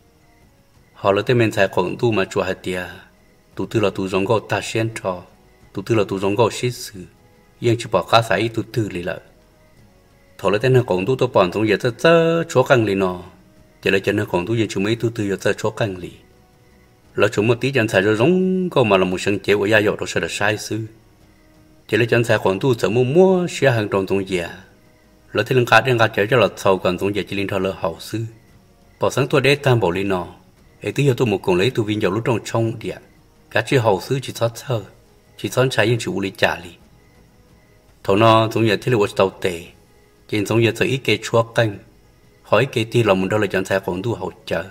họ là tên mình xài khoảng tu mà chùa hạt tiề, tu tư là tu giống gạo ta xuyên trò, tu tư là tu giống gạo xí sử, nhưng chỉ bỏ cá sải tu tư lì lợ, thọ là tên hàng khoảng tu tôi bỏ thường giờ rất rất chỗ căng lì nọ, chỉ là chân hàng khoảng tu giờ chúng mấy tu tư giờ rất chỗ căng lì. Là chúng một tí chân xài rồi giống có mà là một sân chế của gia dột đó sẽ là sai sư chỉ là chân xài khoảng tu sợ mua mua xe hàng trong trong nhà là thế lần khác đang gặp chơi cho là sau còn trong nhà chỉ liên thọ là hậu sư bỏ sáng tôi để tam bảo lên nọ ấy tí giờ tôi một cùng lấy tu viên dầu lúc trong trong địa cả chi hậu sư chỉ sót sơ chỉ sót trái những chủ lý trả lý thầu nọ trong nhà thế là tàu tệ trên trong nhà tự ý kê chúa canh hỏi kê ti lòng đó là chân xài khoảng tu hậu chờ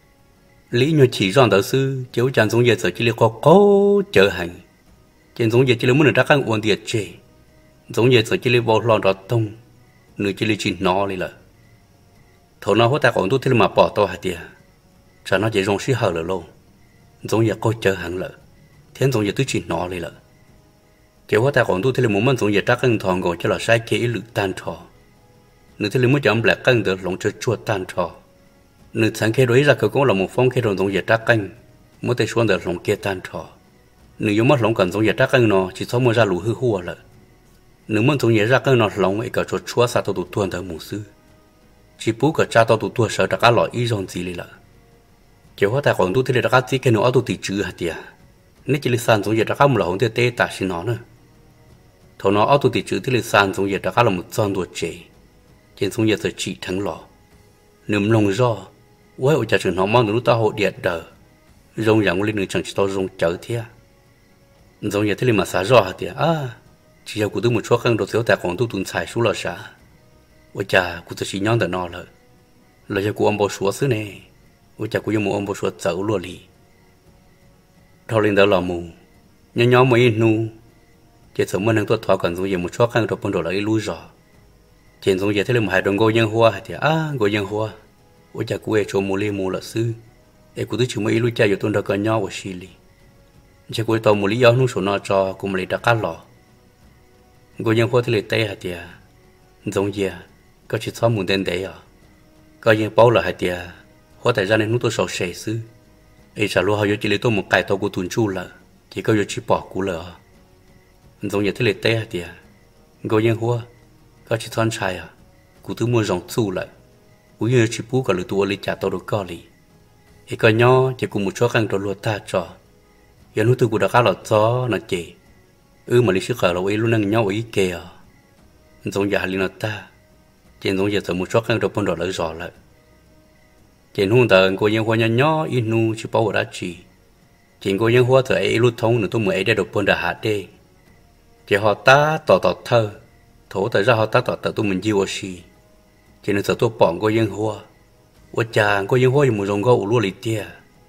lý nhớ chỉ rằng đạo sư cháu chàng giống như giờ chỉ là có cố trở hành trên giống như chỉ là muốn được các uốn tiệt chế giống như giờ chỉ là vào lon đó tông nửa chỉ là chỉ nó đi là thầu nó hốt ta còn tu thì mà bỏ to hạt tiền cho nó chỉ rong xí hở là lâu giống như có trở hành là thiên giống như tôi chỉ nó đi là cháu hốt ta còn tu thì là muốn mình giống như các anh thằng gọi cho là sai kế lực tan trò nửa thì là muốn chậm lại căng được lòng chơi chua tan trò nửa sáng khi đối ra cơ cũng là một phong khi rồng giống như trắc canh mới tới xuống được lòng kia tan trò nửa giống mất lòng cần giống như trắc canh nó chỉ sau mới ra lũ hư hùa lại nửa muốn giống như trắc canh nó lòng ấy cả chuột chúa sa tàu tụt tuôn tới mù sư chỉ bú cả cha tàu tụt tuôn sợ trắc cá lỏi ý rong gì lại kiểu hóa tài khoản tu thì trắc cá chỉ cái nó tụt tì chữ hạt tiền nếu chỉ là sàn giống như trắc cá một là hồng tê tê ta xin nó nữa thầu nó tụt tì chữ thì là sàn giống như trắc cá là một con đuột chế trên giống như giờ chỉ thắng lọ nửa lòng do quay ở nhà trường họ mong được ta hộ điện đời rong dạng lên nửa chẳng chỉ to rong chở thế rong như thế mà xả rõ thì à chỉ là của tôi một số khăn đồ thiếu tài khoản tôi tuần xài số là xả ôi cha của tôi chỉ nhon từ nọ rồi là cho của ông bố số xứ này ôi cha của ông ông bố số chở luôn đi thao lên đó là mù nhỏ nhỏ mấy nu chỉ sợ mình đang tuột thoát còn rong như một số khăn đồ bông đồ lại lui rõ trên rong như thế mà hai đồng ngô nhân hoa thì à ngô nhân hoa ôi cha của cho mua lê mua là sư em cũng tôi chỉ mới lui chơi cho tôi đã có nhau ở xí li cha của tôi mua lý do nung số nó cho cũng lấy đã cá lò ngồi nhân hoa thì lấy tay hạt tiền giống gì có chỉ sáu muốn đến đấy à có những bao là hạt tiền hoa tại ra nên nung tôi sầu sẻ sư ấy trả luôn họ chỉ lấy tôi một cái tàu của tuần chu là chỉ có chỉ bỏ cú lờ giống như thế lấy tay hạt tiền ngồi nhân hoa có chỉ thon trai à của tôi mua rong chu lại cũng như chỉ bú cả lưỡi tua lấy trả tàu được co lì, thì coi nhau chỉ cùng một chỗ khăn tàu lụa ta trò, giờ lúc tôi cũng đã khá là gió là chị, ừ mà lấy sức khỏe là ấy luôn năng nhau ấy kề, giống giờ liền là ta, trên giống giờ từ một chỗ khăn tàu bún đỏ lấy giò lại, trên hôm tờ cô nhân hoa nhỏ nhỏ ít nu chỉ bảo đã chỉ, trên cô nhân hoa từ ấy lúc thông nữa tôi mới để được bún đỏ hạt đê, chỉ họ ta tỏ tỏ thơ, thổ tại ra họ ta tỏ tỏ tôi mình yêu gì chỉ nên sợ tôi bỏ cô yên hoa, ôi cha cô yên hoa dùng một dòng gạo luôn lì tia,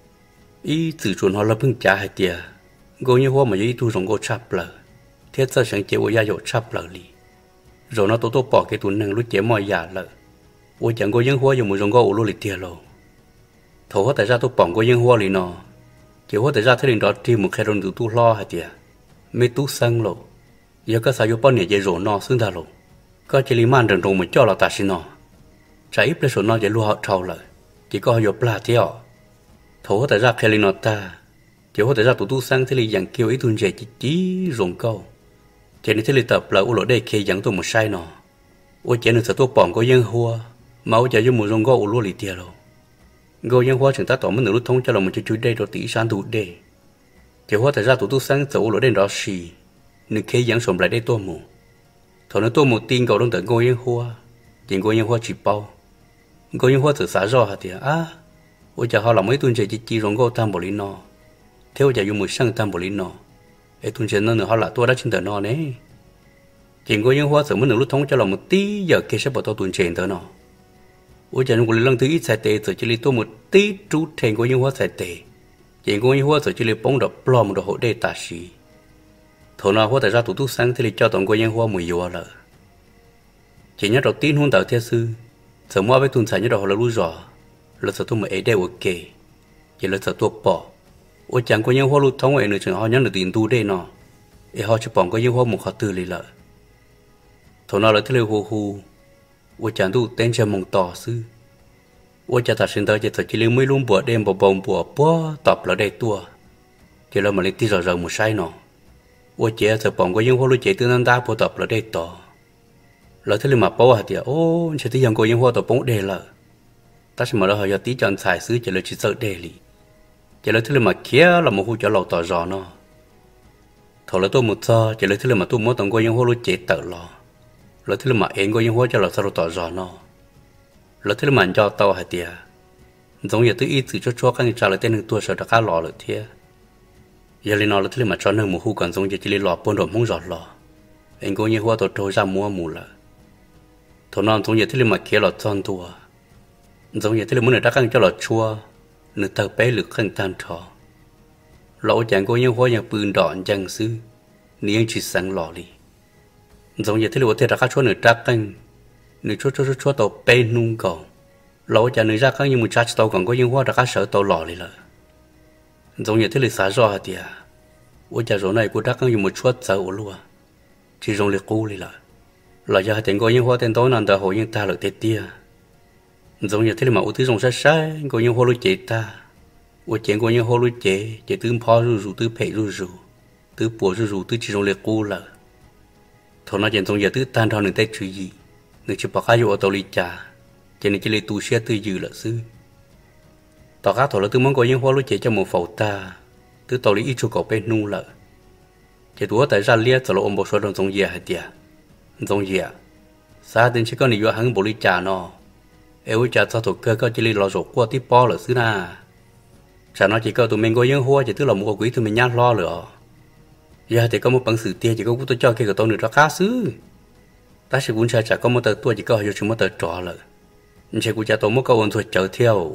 ý từ chuẩn họ là bưng trả hai tia, cô yên hoa mà ý tu dòng gạo chắp lờ, thiết sao sáng chế của gia dụ chắp lờ lì, rồi nó tôi tôi bỏ cái tuần năng lúc chế mọi giả lờ, ôi cha cô yên hoa dùng một dòng gạo luôn lì tia lô, thổ hóa tại ra tôi bỏ cô yên hoa lì nọ, chỉ hóa tại ra thế nên đó thì một khai đồng từ tu lo hai tia, mấy tu sang lô, giờ các sao vô bao nhiêu dây rổ nọ xứng ta lô, có chỉ liman rừng rụng mà cho là ta xin nọ. Trái ít số nó chỉ lưu họ trâu lại chỉ có họ pla theo thổ tại ra khi nó ta kiểu tại ra tụ tu sang thế là dạng kêu ấy tuần trẻ chỉ chỉ rồng câu cho nên thế là tập là u lỗ đây khi dạng tụ một sai nọ u chỉ nên sợ tụ bỏng có dân hoa máu chỉ cho một rồng câu u lỗ lì tiệt rồi câu dân hoa chúng ta tỏ mình được lúc thông cho là một chút chút đây rồi tỷ san tụ đây kiểu hoa tại ra tụ tu sang sợ u lỗ đây đó xì nên khi dạng sầm lại đây tô mù thằng nó tô một tin cầu đông tận câu dân hoa chuyện câu dân hoa chỉ bao câu dân hoa từ xã rõ hả thì à ôi chả họ làm mấy tuần trẻ chỉ chỉ rong câu tam bồ lì nọ theo chả dùng một sang tam bồ lì nọ ấy tuần trẻ nó nữa họ là tôi đã trên tờ nọ đấy chuyện câu dân hoa sợ mới được lúc thông cho là một tí giờ kia sẽ bỏ tao tuần trẻ tờ nọ ôi chả dùng lần thứ ít sai tệ sợ chỉ lấy tôi một tí chút thành câu dân hoa sai tệ chuyện câu dân hoa sợ chỉ lấy bóng đập plom đồ hộ đây tả xí thằng nào hoa tại ra tụ tu sang thì cho tổng câu dân hoa mùi dừa lợ chỉ nhớ đầu tiên hôn tạo theo sư sợ mua với tuần sản nhớ đầu là lúa giò là sợ tôi mà ấy đều ok chỉ là sợ tôi bỏ ôi chẳng có những hoa lúa thông ấy nữa chừng họ nhớ được tiền tu đây nọ ấy họ chỉ bỏ có những hoa một họ từ lì lợ thằng nào là thế là hù hù ôi chẳng tu tên chơi mong tỏ sư ôi chẳng thật sự tới chỉ thật chỉ lấy mấy luôn bùa đêm bùa bồng bùa bùa tập là đây tua chỉ là mà lấy tí giờ giờ một sai nọ ôi chị sợ bỏ có những hoa lúa chạy từ năm ta bùa tập là đây tỏ là thế là mà bao hạt tiệt ô chỉ thấy dòng có những hoa tập bóng đề là ta sẽ mở ra họ tí chọn xài xứ chỉ là chỉ sợ đề lì chỉ là thế là mà kia là một khu chỗ lầu tỏ rõ nó thầu là tôi một giờ chỉ là thế là mà tôi muốn tổng có những hoa lúa chế tự lò là thế là mà em có những hoa cho là sao tỏ rõ nó là thế là mà cho tao hạt tiệt giống như tôi ít từ cho cho các trả lời tên tôi sợ đã cá lò rồi thế giờ lên nó là thế là mà cho nên một khu còn giống như chỉ là lò bồn đổ không rõ lò anh có những hoa tôi trôi ra mua mù là thằng non giống như thế là mà kia là tròn tua giống như thế là muốn người ta căng cho là chua người ta bé lực khăn tan thọ lỗ chẳng có những hoa nhà bươn đòn chẳng xứ niên chỉ sáng lò đi giống như thế là có thể ra các chỗ người ta căng người chua chua chua tàu bé nung cầu lỗ chẳng người ra căng như một cha tàu còn có những hoa ra các sở tàu lò đi là giống như thế là xả rõ hả tiệt ôi cha chỗ này của ta căng như một chuột sợ luôn chỉ dùng liệt cũ đi là là giờ tiền có những hoa tiền tối nằm tại hội những ta là tết tia giống như thế là mà ưu thứ dùng sát sát có những hoa lúa chế ta ưu chuyện có những hoa lúa chế chế từ phò rù rù từ phê rù rù từ bùa rù rù từ chỉ dùng liệt cũ là thằng nó chuyện giống giờ từ tan thao nương tết chữ gì nương chỉ bảo khai vô tàu lì trà cho nên chỉ lấy tu sửa từ dư là xứ tao cá thằng là từ món có những hoa lúa chế cho một phẩu ta từ tàu lì ít chỗ cầu bên nu là chỉ đùa tại ra liệt rồi ôm bộ số đồng giống gì hả tiệt giống gì à sao đến chỉ có nhiều hàng bộ lì trà nó eo trà sao thuộc cơ có chỉ lì lò rổ qua tiếp po là xứ na trà nó chỉ có tụi mình có những hoa chỉ tức là mua quý tụi mình nhát lo nữa giờ thì có một bằng sự tia chỉ có tôi cho cái cái tôi nữa ra cá xứ ta sẽ muốn trà trà có một tờ tôi chỉ có hiểu chúng một tờ trò là chỉ cũng trà tôi một câu ôn thôi chờ theo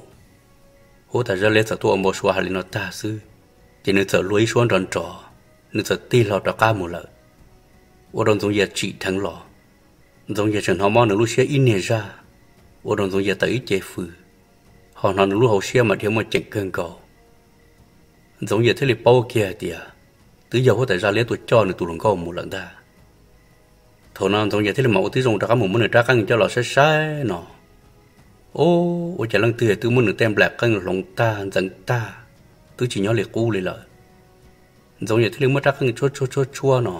hố ta ra lên sợ tôi ôm bộ số hà nó ta xứ chỉ nên sợ lối xuống tròn trò nên sợ ti lọt ra cá một lần ô đồng giống như chỉ thằng lò giống như trường họ mong được lúc xe in nề ra ô đồng giống như tới chế phừ họ nói được lúc hậu xe mà thiếu một trận cơn cầu giống như thế là bao kia tiệt từ giờ có thể ra lấy tuổi cho được tụi lòng cầu một lần ta thằng nào giống như thế là mẫu tí dùng ra các một món ra căng cho lò sai sai nọ ô ô chả lần từ từ muốn được tem bạc căng lòng ta dẫn ta từ chỉ nhỏ liệt cũ lại lợi giống như thế là mất ra căng chua chua chua chua nọ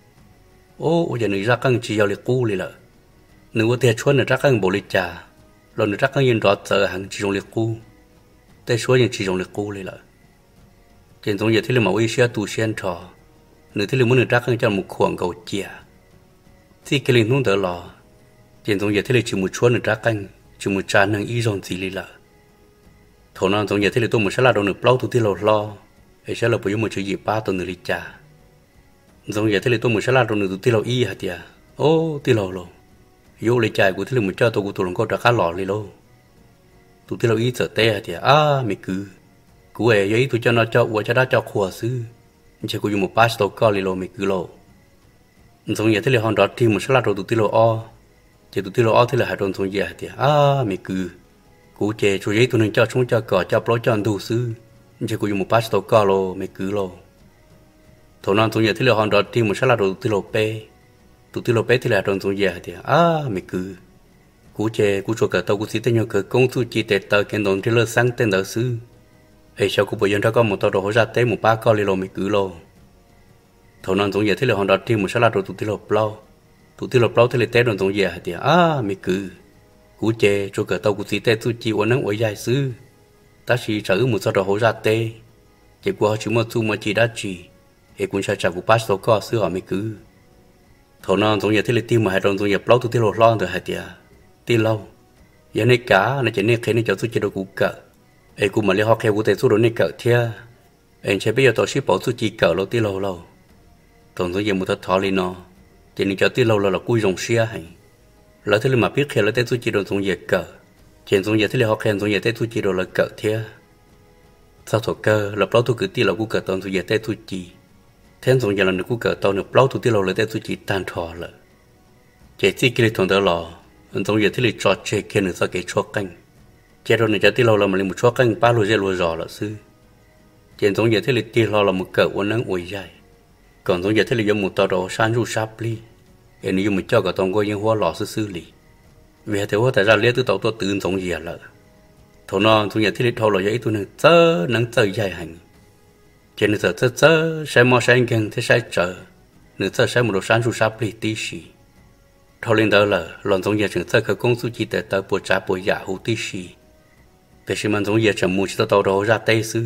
ô giờ người ra căng chỉ giao liệt cũ lại lợi nếu có thể chua người ra căng bộ liệt trà rồi người ra căng yên rõ sợ hàng chỉ dùng liệt cũ tay số những chỉ dùng liệt cũ lại lợi trên giống như thế là mẫu ý xe tu sen trò nếu thế là muốn người ra căng cho một khoảng cầu chè thì cái linh không đỡ lò trên giống như thế là chỉ một chua người ra căng chỉ một trà năng ý dòng gì lại lợi thằng nào giống như thế là tôi một sẽ là đồ nửa bao tu tiêu lo ấy sẽ là bởi một chữ gì ba tuần nửa lít trà giống như thế là tôi một sẽ là đồ nửa tu tiêu y hả tiệt ô tiêu lo vô lấy trà của thế là một cho tôi của tôi làm câu trả cá lò lên luôn tu tiêu y sợ té hả tiệt à mày cứ cứ ấy ấy tôi cho nó cho của cho nó cho khua sư chỉ có dùng một bát tàu cao lên luôn mày cứ lo giống như thế là họ đó thì một sẽ là đồ tu tiêu o chỉ tu tiêu o thế là hai đồ giống như hả tiệt à mày cứ cú chè chú giấy tôi nên cho chúng cho cỏ cho bó cho anh đủ sư chỉ có dùng một bát tàu cao lo mày cứ lo thằng nào tôi nhớ thế là họ đó thì một số là đồ tiêu lô pe tụ tiêu lô pe thì là đồ tôi nhớ thì à mày cứ cú chè cú cho cả tàu cú xí tên nhau cả công tu chỉ tệ tờ cái đồng thì lơ sang tên đó sư ấy sao cũng bây giờ đã có một tàu đồ ra tế một ba con lô mới cứ lô thầu non giống như thế là họ đặt thêm một số là đồ tụt tiêu lộc lâu tụt tiêu lộc lâu thế là tế đồ giống như hả tiệt à mới cứ cú chè cho cả tàu cú xí tế tu chi uốn nắng uốn dài xứ ta chỉ chờ một số đồ ra tế chỉ qua họ chỉ một xu mà chỉ đã chỉ ấy cũng sẽ trả cú pass số co xứ họ mới cứ thầu non giống như thế là tiêu mà hai đồ giống như lâu tụt tiêu lộc lâu rồi hả tiệt tiêu lâu giờ này cả này chỉ này khi này cho tu chi đồ cú cả ấy cũng mà lấy họ khéo cú tế tu đồ này cả thia anh sẽ bây giờ tao ship bảo tu chi cả lâu tiêu lâu lâu tổng số giờ một thằng thọ lên nó chỉ nên cho tiêu lâu là là cùi rồng xia hay lỡ thế mà biết khi lỡ tết tu chi đồ tổng giờ cỡ trên tổng giờ thế là họ khen tổng giờ tết tu chi đồ là cỡ thia sao thọ cơ là bao tu cứ tiêu là cú cỡ tổng số giờ tết tu chi thêm tổng giờ là được cú cỡ tổng được bao tu tiêu lâu là tết tu chi tan thọ là chỉ chỉ cái thằng đó là tổng giờ thế là cho chơi kia nữa sao cái cho canh chế độ này cho tiêu lâu là mà lên một cho canh ba lô dê lô giò là sư trên tổng giờ thế là tiêu lâu là một cỡ uốn nắng uốn dài còn tổng giờ thế là dùng một tàu đồ san ru sáp li, em dùng một cho cả tàu coi những hoa lò sứ sứ li, vì thế hoa tại ra lấy từ tàu tôi tự giống gì là, thầu non tổng giờ thế là thầu là giấy tôi nên chớ nắng chớ dài hành, trên nửa chớ chớ sai mò sai gần thế sai chờ, nửa chớ sai một đồ san ru sáp li tí xì, thầu lên đó là lần tổng giờ chừng chớ cái công suất chỉ để tàu bồi trả bồi giả hữu tí xì, để xem mình tổng giờ chừng mua chỉ tàu đồ ra tây xứ.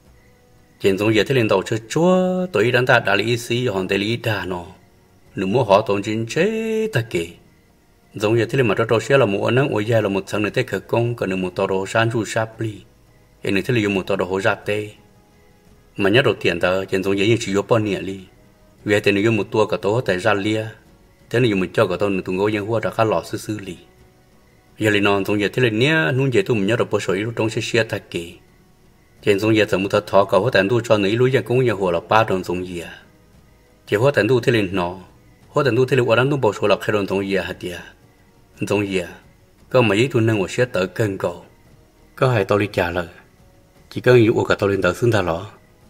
Trên giống như thế lên đầu chơi chúa tôi đang ta đã lý sĩ hòn đại lý đà nó nếu muốn họ tồn chính chế ta kể giống như thế lên mà đó sẽ là một anh năng ôi dài là một thằng người tây khởi công còn một tàu đồ san ru sáp li em này thế là một tàu đồ hồ giáp tê mà nhớ đầu tiên ta trên giống như những chỉ có bao nhiêu li vì thế nếu một tua cả tàu tại ra lia thế nếu một cho cả tàu tụi ngô những hoa đã khá lọ sư sư li giờ lên non giống như thế lên nhé nun về tụi mình nhớ được bao số trong xe xe ta kể trên giống như một thằng thọ cầu hóa tận tu cho nữ lúa dân cũng như hồ là ba đồng giống gì à chỉ hóa tận tu thế lên nó hóa tận tu thế lên qua đám tu bảo số là khai đồng giống gì à hả tiệt giống gì à có mấy tu năng của sẽ tự cân cầu có hai tao đi trả lời chỉ có những cả tao lên tự xứng ta lọ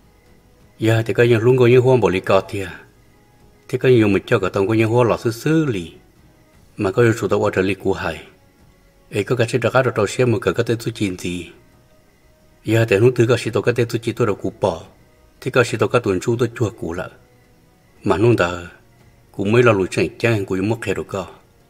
giờ thì có những luôn có những hoa bảo lý cọt thiệt thì có nhiều mình cho cả tao có những hoa lọ xứ xứ lì mà có những số tao qua trở lý của hải ấy có cả trên đặc được tao xem một cái cái tên tu chín gì giờ thì lúc thứ các sĩ tố các tên tôi chỉ tôi đã cú bỏ thì các sĩ tố các tuần chú tôi chua cú lại mà nung ta cũng mới là lùi chạy trang của những mốc khe đồ co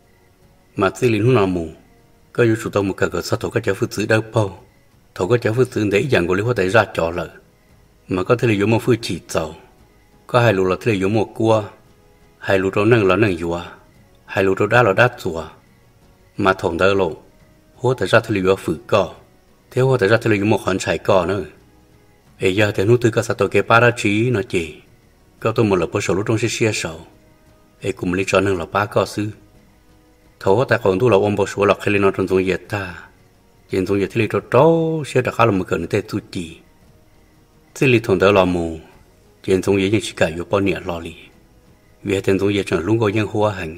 mà chỉ linh lúc nào mù các yêu chủ tao một cái cái sao thầu các cháu phước tử đâu bao thầu các cháu phước tử để dàn của lý hoa tại ra trò lại mà có thể là dùng một phước chỉ giàu có hai lũ là thể là dùng một cua hai lũ đó năng là năng dùa hai lũ đó đá là đá dùa mà thòng đỡ lộ hoa tại ra thể là dùng phước co thế hoa tại ra thì là một khoản chạy cò nữa, ấy giờ thì nút từ các sát tổ cái para trí nó chỉ, có tôi một là bớt số lúc trong xe xe sầu, ấy cũng lấy cho nên là ba cò sư, thấu tại còn tu là ông bớt số là khi lên nó trong giống nhiệt ta, trên giống nhiệt thì lấy cho trâu xe đặc là một cái này tu chỉ, chỉ lấy thằng đó là mù, trên giống nhiệt những chỉ cả yếu bao nhiêu lo li, vì trên giống nhiệt chẳng luôn có những hoa hành,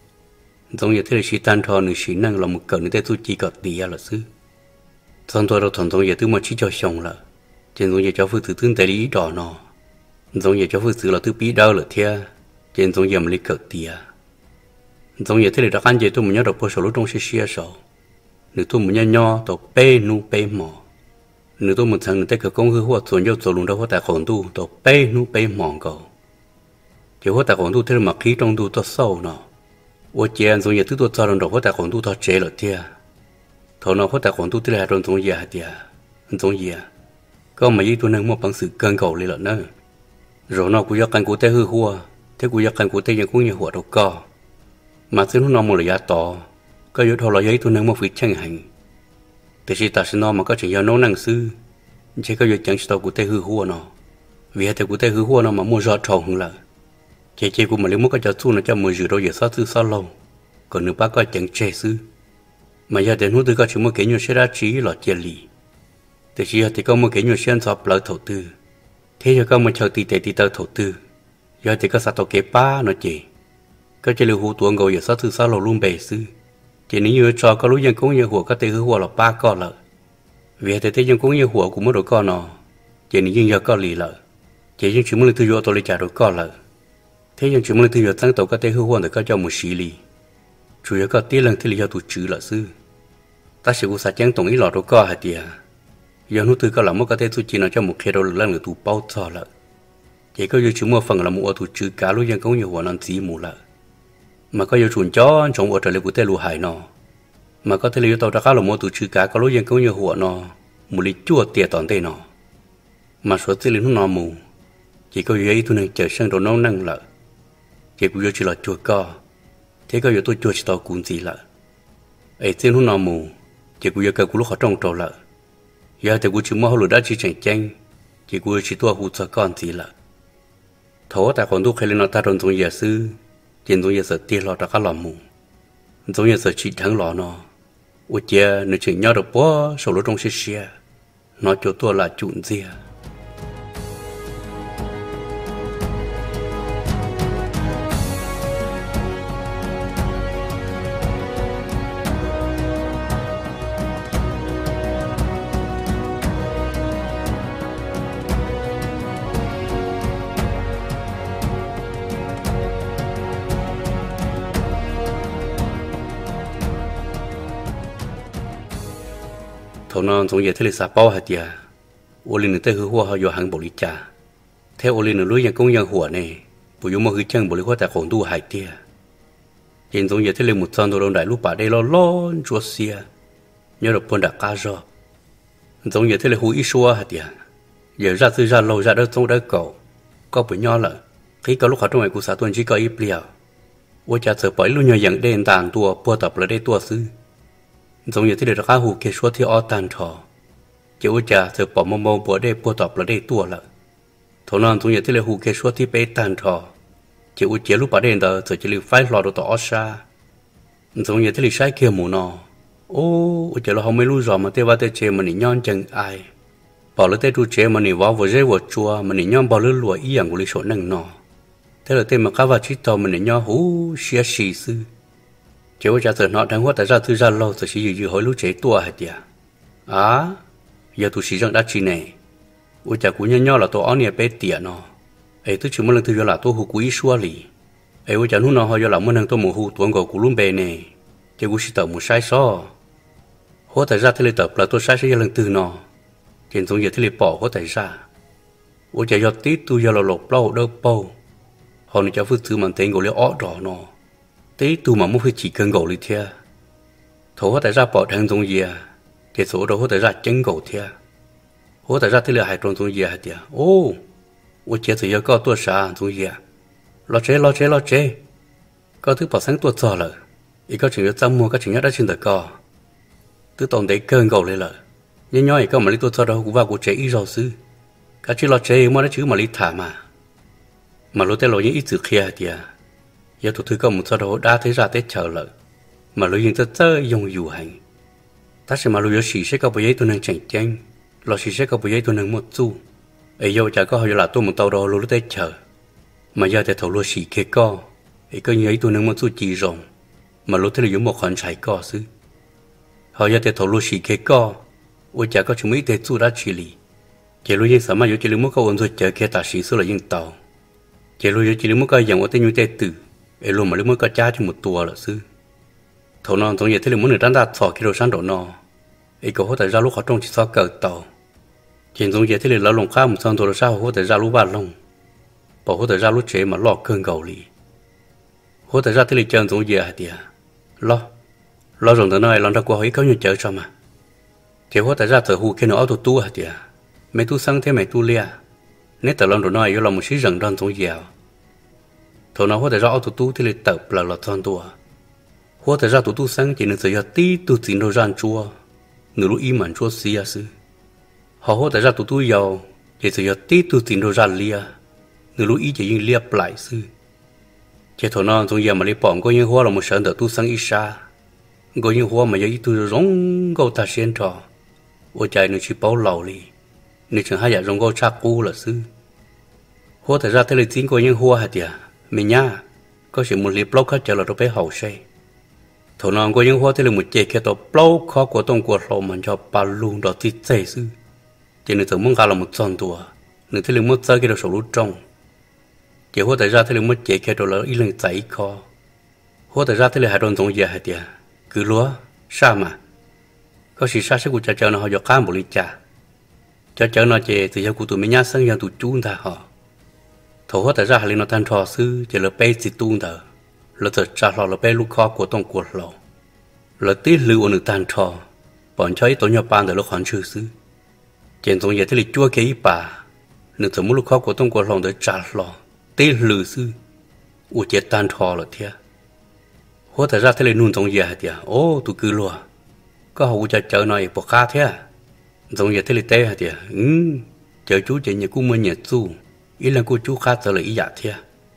giống nhiệt thì là chỉ tan thọ nữ sĩ năng là một cái này tu chỉ có tí là sư. Xong tôi đâu thằng giống như thứ mà chỉ cho xong là trên giống như cháu phụ tử tương tại lý đỏ nó giống như cháu phụ tử là thứ bí đau là thia trên giống như mà lấy cỡ tìa giống như thế này đã ăn gì tôi muốn nhớ được bao số lúc trong xe xe sầu nếu tôi muốn nhớ nho tôi bê nu bê mỏ nếu tôi muốn thằng người ta cứ công hư hoa chuẩn nhau rồi luôn đâu hoa tại khổng tu tôi bê nu bê mỏ cầu chỉ hoa tại khổng tu thế mà khí trong tu tôi sâu nó ô chén giống như thứ tôi cho đồng đầu hoa tại khổng tu tôi chế là thia thầu nó có tài khoản tu tư là trong giống gì à tiệt giống gì à có mà ý tôi năng một bằng sự cân cầu lên lợn nữa rồi nó cũng do căn của tế hư hua thế cũng do căn của tế những cũng như hua đâu co mà xin nó một là giá to có yếu thầu là giấy tôi năng một việc tranh hành thì chỉ ta xin nó mà có chỉ do nấu năng sư chỉ có yếu chẳng chỉ tao của tế hư hua nó vì thế của tế hư hua nó mà mua rõ trầu hơn là chỉ chỉ của mà nếu muốn có cho su nó cho mười giờ đâu giờ sáu thứ sáu lâu còn nếu bác có chẳng che sư mà giờ đến hôm thứ có chúng một cái nhiều xe ra trí là chia lì, từ khi thì có một cái nhiều xe sọp lỡ thổ tư, thế giờ có một chờ tì tê tì tơ thổ tư, giờ thì có sát tổ kế ba nó chỉ, có chơi lưu hú tuồng ngồi ở sáu thứ sáu lầu luôn bể sư, chỉ nếu như cho có lối dân cũng như hùa có thể hư hùa là ba con lợ, vì thế thế dân cũng như hùa cũng mất đồ con nó, chỉ nếu như giờ có lì lợ, chỉ dân chỉ muốn tư yo tôi lấy trả đồ con lợ, thế dân chỉ muốn tư yo tăng tổ có thể hư hùa được có cho một xí lì, chủ yếu có tí lần thì lý do tụ chữ là sư. Ta sẽ cũng sẽ chẳng tổng ý lọ đồ co hả tìa giờ nó từ cái là một cái tết chỉ nó cho một khi đâu là người tụ bao cho là chỉ có giờ chúng mua phần là một tụ chữ cá lúc dân có nhiều hoạt động gì mù là mà có giờ chuẩn chó trong ở trở lại của tết lúa hải nó mà có thể là tàu ra cá là một tụ chữ cá có lúc dân có nhiều hoạt nó một lít chua tiệt toàn tây nó mà số tiền lúc nó mù chỉ có giờ ấy tôi nên chờ sang đồ nấu năng là chỉ có giờ chỉ là chua co thế có giờ tôi chua chỉ tao cũng gì là ấy tiền lúc nó mù chỉ có giờ cái lúc họ trong trâu là giờ thì cũng chỉ mua hồ đã chỉ chẳng chanh chỉ cũng chỉ tua hút cho con gì là thấu tại còn tu khai lên nó ta trong trong giờ sư trên trong giờ sợ tiền lo ta cá lò mù trong giờ sợ chỉ thắng lò nó ủa chia nếu chỉ nhau được bó sầu lúa trong xe xe nó cho tua là chuyện gì à thầu non trong giờ thế là sao bao hạt tiệt, ô linh người ta hứa hoa họ vô hàng bộ lý trà, theo ô linh người lối dân công dân hùa này, bộ vô mà hứa chân bộ lý hoa tại khổng tu hạt tiệt, trên trong giờ thế là một trăm đô la đại lúc bà đây lo lo chúa xia, nhớ được bọn đặc cá rồi, trong giờ thế là hứa ít xua hạt tiệt, giờ ra từ ra lâu ra đó trong đó cầu, có bữa nhỏ là khi có lúc họ trong ngày của xã tuần chỉ có ít liều, ô cha sợ bởi luôn nhờ dẫn đến tàn tua, bùa tập là đây tua sư. giống như thế được các hủ kia số thì ở tàn thọ, kiểu cha từ bỏ mồ mồ bỏ đây bỏ tập là đây tua là, thằng non giống như thế là hủ kia số thì bé tàn thọ, kiểu cha lúc bỏ đây đó từ chỉ là phải lo đồ tỏ xa, giống như thế là sai kia mù nọ, ô cha là không mấy lúc rồi mà thế vào thế chơi mà nị nhon chẳng ai, bỏ lỡ thế tu chơi mà nị vào vừa dễ vừa chua mà nị nhon bỏ lỡ lúa ý dạng của lịch số nâng nọ, thế là thế mà các vào chỉ tàu mà nị nhon hú xia xì sư. Cháu cha thợ nó đang hóa tại ra thứ ra lâu thì chỉ dự dự hỏi lúc chế tua hay tiệt à giờ tôi chỉ rằng đã chi này ôi cha cũng nhớ nhớ là tôi ăn nhẹ bé tiệt nó ấy tôi chỉ muốn lần thứ giờ là tôi hú quý xua lì ấy ôi cha nó nó họ giờ là muốn lần tôi muốn hú tuần cầu của luôn bé này chứ cũng chỉ tờ một sai so hóa tại ra thế này tập là tôi sai sẽ lần thứ nó trên trong giờ thế này bỏ hóa tại ra ôi cha giờ tí tôi giờ là lột lâu đâu bao họ này cha phước thứ mà tên gọi là ó đỏ nó tí tu mà muốn phải chỉ cần gầu đi theo, thổ hóa tại ra bỏ thằng trong gì à, cái số đó hóa tại ra chân gầu theo, hóa tại ra thế là hai trong trong gì à tiệt, ô, ô chế thì giờ có tua啥trong gì à, lo chế lo chế lo chế, có thứ bỏ sáng tua trò rồi, ý có chuyện cho mua có chuyện nhất đã xin được co, thứ tổng đấy cơn gầu lên rồi, nhưng nhoi có mà lấy tua trò đó cũng vào của chế ít rồi sư, cái chuyện lo chế mà nó chứ mà lấy thả mà, mà lo tên lo những ít sự kia tiệt. Giờ tụi tôi có một số đó đã thấy ra tết chờ lợi mà lưu yên tất tất dùng dù hành ta sẽ mà lưu yếu sĩ sẽ có bởi giấy tôi nâng chẳng chanh lo sĩ sẽ có bởi giấy tôi nâng một xu ấy giờ chả có hồi là tôi một tàu đó lưu tết chờ mà giờ thì thầu lưu sĩ kia co ấy có giấy tôi nâng một xu chỉ rộng mà lưu thế là dùng một khoản trái co xứ hồi giờ thì thầu lưu sĩ kia co ôi chả có chúng mấy tết xu đã chỉ lì chỉ lưu yên sợ mà giờ chỉ lưu một câu ôn rồi chờ kia ta sĩ số là yên tàu chỉ lưu chỉ lưu một câu dòng ở tên như tết tử ấy luôn mà lúc mới có cha cho một tua là sư, thầu non tổng vậy thế là muốn người ta đặt thọ kilo sáng độ nọ, ấy có hỗ trợ ra lúc họ trong chỉ so cờ tàu, trên tổng vậy thế là lão lồng khá một trăm đô la sao hỗ trợ ra lúc ba lồng, bảo hỗ trợ ra lúc chế mà lo cơn gầu lì, hỗ trợ ra thế là chân tổng vậy hả tiệt, lo, lo rồi từ nơi làm ra qua hỏi có nhiều chợ sao mà, chỉ hỗ trợ ra từ hù kia nó auto tu hả tiệt, mấy tu sang thế mấy tu lia, nếu từ làm rồi nói yêu là một xí rừng đơn tổng vậy thầu nào hóa tại ra tụi tu thì lại tập là lọt toàn tua hóa tại ra tụi tu sang chỉ nên sử dụng tí tu chỉ đồ rán chua nửa lúc im mặn chua xia sư họ hóa tại ra tụi tu giàu chỉ sử dụng tí tu chỉ đồ rán lia nửa lúc ý chỉ dùng lia lại sư chỉ thầu nào trong giờ mà lấy bỏ có những hóa là một sản phẩm tu sang ít xa có những hóa mà giờ ít tu rong câu ta xuyên trò ở trái nó chỉ bao lâu đi nếu chẳng hay là rong câu chắc cũ là sư hóa tại ra thế là chính có những hóa hả tiệt mình nhá có sự một liệp lâu khác chờ là đồ bé hậu say thầu non có những hoa thế là một chế kia tổ lâu khó của tông của lò mà cho bà luôn đó thì dễ sư chỉ nên tưởng muốn gà là một tròn tua nên thế là một giờ kia đồ sầu lúa trong chỉ hoa tại ra thế là một chế kia đồ là ít lần cháy khó hoa tại ra thế là hai đòn giống gì hả tiệt cứ lúa sa mà có sự sa sẽ của cha cha nó họ cho cá một lít trà cho cháu nó chè từ giờ cụ tụi mình nhát sang giờ tụi chú ta họ thầu hết tại ra hai nó tan trò sư chỉ là bé chỉ tuôn thở là thật trả lò là bé lúc khó của tông của lò là tí lưu ở nước tan trò bọn cháu tổ nhau ban để lúc hoàn chữ sư trên trong giờ thế là chua cái bà nước thầm lúc khó của tông của lò để trả lò tí lưu sư u chết tan trò là thế hết tại ra thế là nuôn trong giờ thì ô tụi cứ lùa có hậu cho chợ này bỏ cá thế trong giờ thế là té thì ừ chợ chú chỉ nhà cô mới nhà chú ý là cô chú khá sợ là ý dạ thế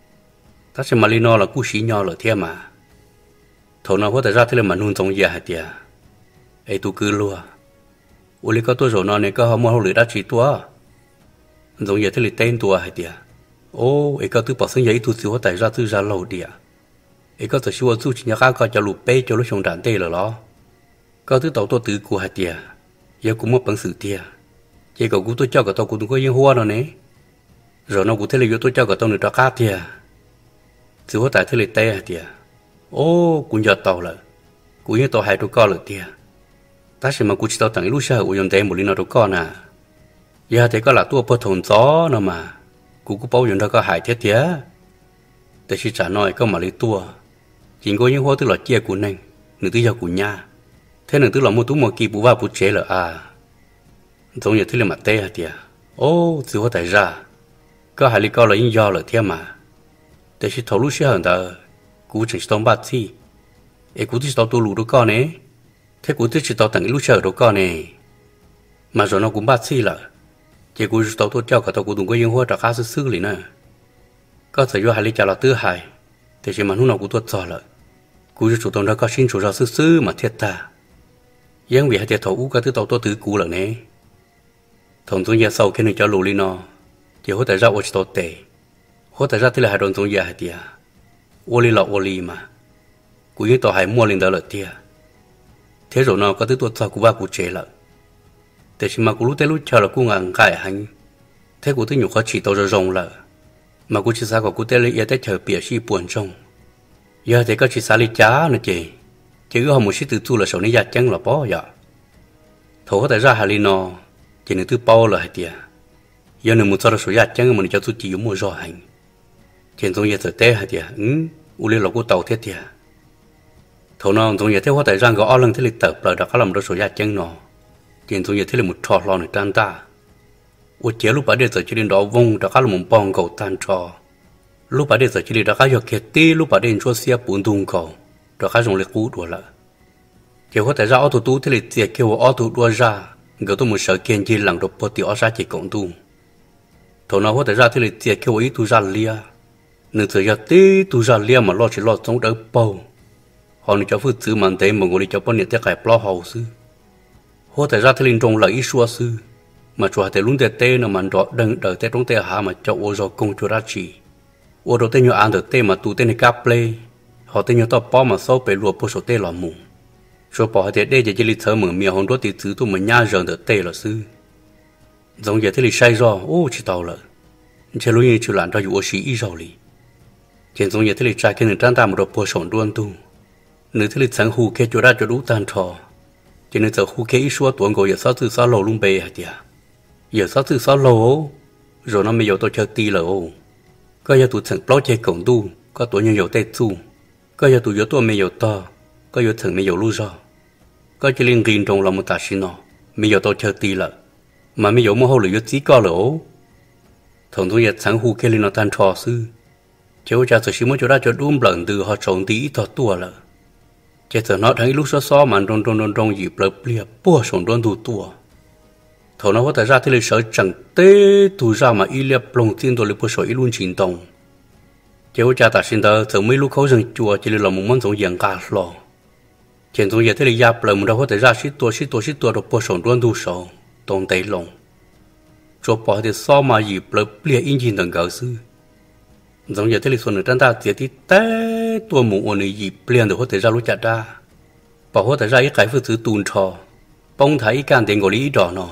ta sẽ mà li nó là cô xí nhỏ là thế mà thầu nào có thể ra thế là mà nuôn trong nhà thì ấy tu cứ luôn uli có tôi rồi nó này có họ mua lưỡi đã chỉ tua trong giờ thế là tên tua hay thì ô ấy có tôi bảo sinh giấy tu xíu tại ra tôi ra lâu đi ấy có tôi xíu chú chỉ nhà khác có cho lụp bê cho lúc xong đạn tê rồi đó có tôi tàu tôi tự của hay thì giờ cũng mất bằng sự thì chỉ có cô tôi cho cái tàu cũng có những hoa rồi nè rồi nó cũng thế là tôi cho cái tàu này cho cá thì chứ không tại thế là té thì ô cũng giờ tàu là cũng như tàu hai đôi con là thì ta sẽ mà cũng chỉ tàu tặng lúc sau cũng dùng tem một linh nào đôi con à giờ thì có là tua bớt thùng gió nữa mà cũng cũng bao giờ nó có hại thế thìแต่chỉ trả nói có mà lấy tua chỉ có những hoa tức là chia của nành nửa tư giờ của nhà thế nửa tức là mua tú mua kỳ bù va bù chế là à giống như thế là mặt té thì ô chứ không tại ra có hai lý do là những do là thế màแต่是头路是很的古城是东巴西诶古是到多路都高呢thế古是到等路是都高呢 mà rồi nó cũng ba xí là chỉ古是到多叫个到古东个烟火找卡是死里呢có thời gian hai lý trả là thứ haiแต่是mà lúc nào cũng tốt cho là古是主动ra có xin chủ ra sư sư mà thiệt ta yang vì hai thiệt thầu u cái thứ tàu tôi tự cũ là nè thằng chúng nhà sau khi nó cho lù li nó chỉ có thể ra ô tô tệ có thể ra thì là hai đồng trong nhà thì à ô li là ô li mà cũng như tàu hải mua lên đó là thì thế rồi nó có thứ tuột sau của ba của chế là thế mà cũng lúc tới lúc chờ là cũng ngang cãi hành thế cũng thứ nhiều khó chỉ tàu ra rồng là mà cũng chỉ sao cũng tới lấy ít tới chờ bịa si buồn trong giờ thì có chỉ sao lấy chá nữa chị chứ không một sĩ tự tu là sau này giặt chân là bó vậy thầu có thể ra hai li nó chỉ nên thứ bao là hai tiền giờ nếu muốn cho nó số giặt chân mình cho tôi chỉ mua rõ hành trên trong nhà thực tế hai tiền ừ u liên lộc của tàu thế tiền thầu nó trong nhà thế có thể ra cái lần thế lịch tập là đã có làm được số giặt chân nó trên trong nhà thế là một trò lon để tan ta u chế lúc bắt đầu giờ chỉ đến đó vung đã có làm một bong cầu tan trò lúc bắt đầu giờ chỉ đã có giọt kẹt tí lúc bắt đầu cho xe bốn thùng cầu đã có dùng lực cũ đùa lại chỉ có thể ra ô tô tú thế lịch tiệt kêu ô tô đua ra người tôi một sợ kiên chỉ lặng đột bột tiểu ra chỉ cộng tu thầu nào có thể ra thế lịch tiệt kêu ý tu ra lia nửa thời gian tí tu ra lia mà lo chỉ lo sống đỡ bầu họ nên cho phước chữ màn thế mà người đi cho bọn nhiệt cái lo hậu sư có thể ra thế linh trong lợi ý xua sư mà chùa thể luôn tê tê nó mà đọ đằng đỡ tê trong tê hạ mà cho ô rồi công chùa ra chỉ ô đầu tiên nhớ ăn được tê mà tu tê này cáp play họ tên nhớ to bỏ mà sau bị lùa bớt số tê lò mù số bỏ thì đây chỉ lịch thở mở miệng hòn đốt thì thứ tu mình nhá rợn được tê là sư giống như thế lịch sai rồi ô chỉ tàu là chỉ lúc như chịu làm cho dù sĩ ý rồi li trên giống như thế lịch trai cái người trang ta một đồ bớt sổn đuôn tu nữ thế lịch sáng hù kê cho ra cho đủ tan trò chỉ nên giờ hù kê ít xua tuần gọi giờ sáu thứ sáu lầu luôn bề hả tiệt giờ sáu thứ sáu lầu rồi nó mới giờ tôi chơi ti lầu có giờ tụi thằng bao chơi cổng tu có tuổi nhiều tê tu có giờ tụi giờ tôi mới giờ to có giờ thằng mới giờ lu rồi có chỉ liên riêng trong lòng một ta xin nó bây giờ tôi chơi tì lợ mà bây giờ mua hậu lửa chỉ có lỗ thằng tôi nhặt sáng hù kia lên nó tan trò sư cháu cha sẽ muốn cho ra cho đúng lần từ họ trộn tí thọ tua lợ cha sẽ nói thấy lúc xóa xóa mà trong trong trong trong dịp lợ bia bùa sồn đoan thủ tua thằng nó có thể ra thế là sợ chẳng tê thủ ra mà y liệp lòng tin tôi lấy bùa sỏi luôn chỉnh tông cháu cha ta xin tờ thằng mấy lúc khâu rừng chùa chỉ là một món giống dạng cả lò trên trong giờ thế là giáp lời một đâu có thể ra xít tua xít tua xít tua được bớt sồn đoan đủ sầu tông tây lồng cho bỏ thì so mà dịp lời bia in trên tầng gạo sư trong giờ thế là xuân ở trên ta chỉ thì té tua mũ ở nơi dịp liền được có thể ra lúc chặt ra bỏ có thể ra cái phương thứ tuôn trò bông thấy can tiền của lý đỏ nọ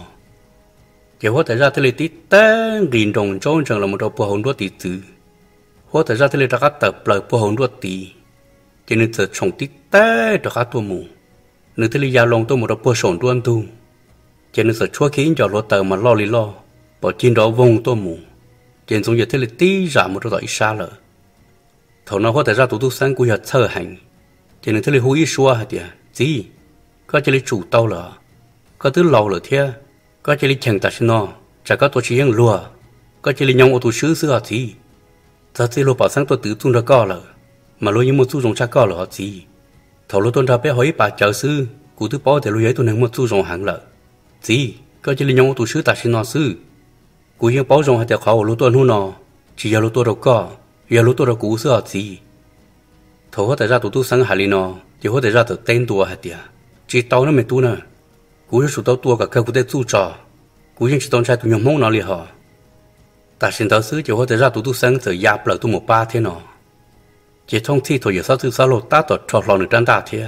chỉ có thể ra thế là tí té riêng trong trong chẳng là một đâu bữa hồn đuôi tí tử có thể ra thế là ra các tập lời bữa hồn đuôi tí cho nên giờ trồng tí té cho các tua mù nếu thế là già lòng tôi một đợt bớt sồn đoan tu cho nên sợ chúa khi cho lo tờ mà lo li lo bỏ trên đó vong tôi mù trên giống như thế là tí giảm một đôi xa lợ thầu nó có thể ra tụ tu sáng của nhật thơ hành cho nên thế là húi xua hả tiệt gì có chỉ là chủ tàu lợ có thứ lầu lợ thế có chỉ là chẳng ta xin nó chả có tôi chỉ yang lùa có chỉ là nhông ô tô sứ sứ hả gì thật sự lo bảo sáng tôi tự tung ra co lợ mà lo những một số dùng cha co lợ hả gì thầu lo tôi ra bé hỏi bà chờ sư cụ thứ bỏ thì lo ấy tôi nâng một số dùng hàng lợ gì có chỉ là nhông ô tô sứ ta xin nó sư cụ hiện bảo dùng hạt tiêu khẩu lúa tuần hú nọ chỉ giờ lúa tuần đâu có giờ lúa tuần đâu cũ sữa gì thầu họ tại ra tụi tôi sang hà li nọ chỉ họ tại ra từ tên tua hạt tiêu chỉ tao nó mới tu nè cụ hiện số tao tua cả cái cụ tại tu trò cụ hiện chỉ tao trai tụi nhom mông nó li họ ta xin tao xứ chỉ họ tại ra tụi tôi sang từ giáp lợi tụi một ba thế nọ chỉ thông thi thôi giờ sao thứ sao lột ta tọt trò lò nữa trang ta thế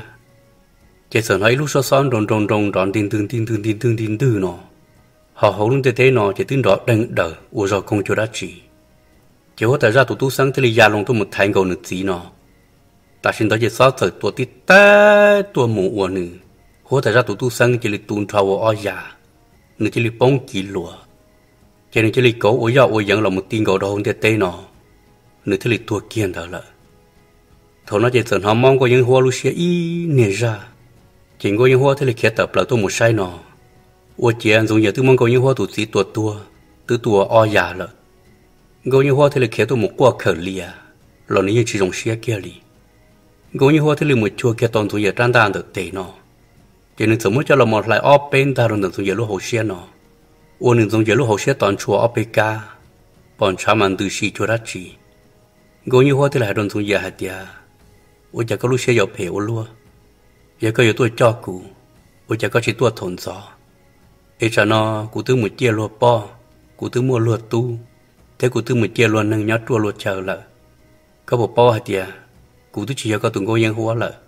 chỉ sợ nói lúc sao son đòn đòn đòn đòn tin tin tin tin tin tin tin tin nọ họ hậu luôn thế thế nó chỉ tin đó đừng đỡ u rồi không cho đã chỉ chỉ có tại ra tụi tôi sáng thế là già lòng tôi một thành cầu nữa gì nó ta xin đó chỉ sao thời tuổi tí té tuổi mù u nữa có tại ra tụi tôi sáng chỉ là tuôn trào ở già nữa chỉ là bông chỉ lúa cho nên chỉ là cố ở già ở dẫn là một tin cầu đâu thế thế nó nữa thì là tuổi kiên đó là thôi nó chỉ sợ họ mong có những hoa lu xia y nề ra chỉ có những hoa thế là khét tập là tôi một sai nó我见总也都蒙高樱花都自己多多，都多熬夜了。高樱花他们看到没过口里啊，老年人这种些个里。高樱花他们没做个当中也长大的对喏，就能怎么叫了么来熬边大人当中也路好些喏，我能从也路好些当初熬边家，帮茶满都是做得起。高樱花他们还当中也还的，我家个路些要陪我路，也个有多照顾，我家个是多同造。ấy cho nó cụ tư một chia lúa po cụ tư mua lúa tu thế cụ tư một chia lúa nâng nhát chua lúa chờ lại có bộ po hả tiệt cụ tư chỉ có từng cô yên hoa lại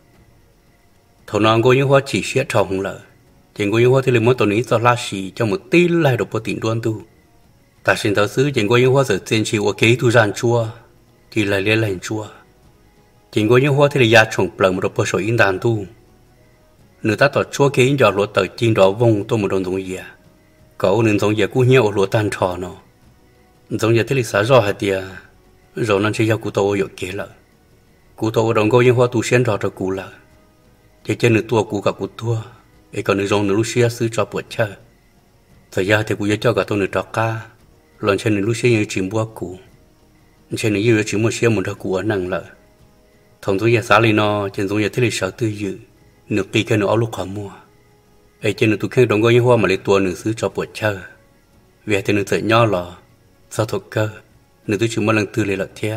thầu non cô yên hoa chỉ sẽ trồng lại chuyện cô yên hoa thì lấy mỗi tuầnนี้cho lá xì cho một tí lại được bộ tiền đoan tu ta xin tao xứ chuyện cô yên hoa giờ tiền chỉ ok tu ràn chua thì lại lấy lành chua chuyện cô yên hoa thì lấy giá trồng bẩn một bộ sổ in đàn tu người ta tọt chúa kia giờ lúa tờ chín đó vong tôi một đồng giống gì à cậu nên giống gì cũng nhiều lúa tan trò nó giống gì thế là xả rõ hả tiệt rồi nó chỉ cho cụ tôi ở kia là cụ tôi đồng coi những hoa tu sen rõ cho cụ là chỉ trên nửa tua cụ cả cụ tua ấy còn nửa rong nửa lúc xia xứ cho bột chơi thời gian thì cụ cho cả tôi nửa trọ ca lần trên nửa lúc xia như chìm bua cụ trên nửa như chỉ một xia một thằng cụ ở năng là thằng giống gì xả lên nó trên giống gì thế là sợ tư dự nửa kỳ cái nửa áo lúc họ mua, ấy trên nửa tụ khen đồng gói những hoa mà lấy tua nửa xứ cho bột chơi, về thì nửa tự nhỏ lò, sao thuộc cơ, nửa tụ chỉ một lần tư lấy lợi thea,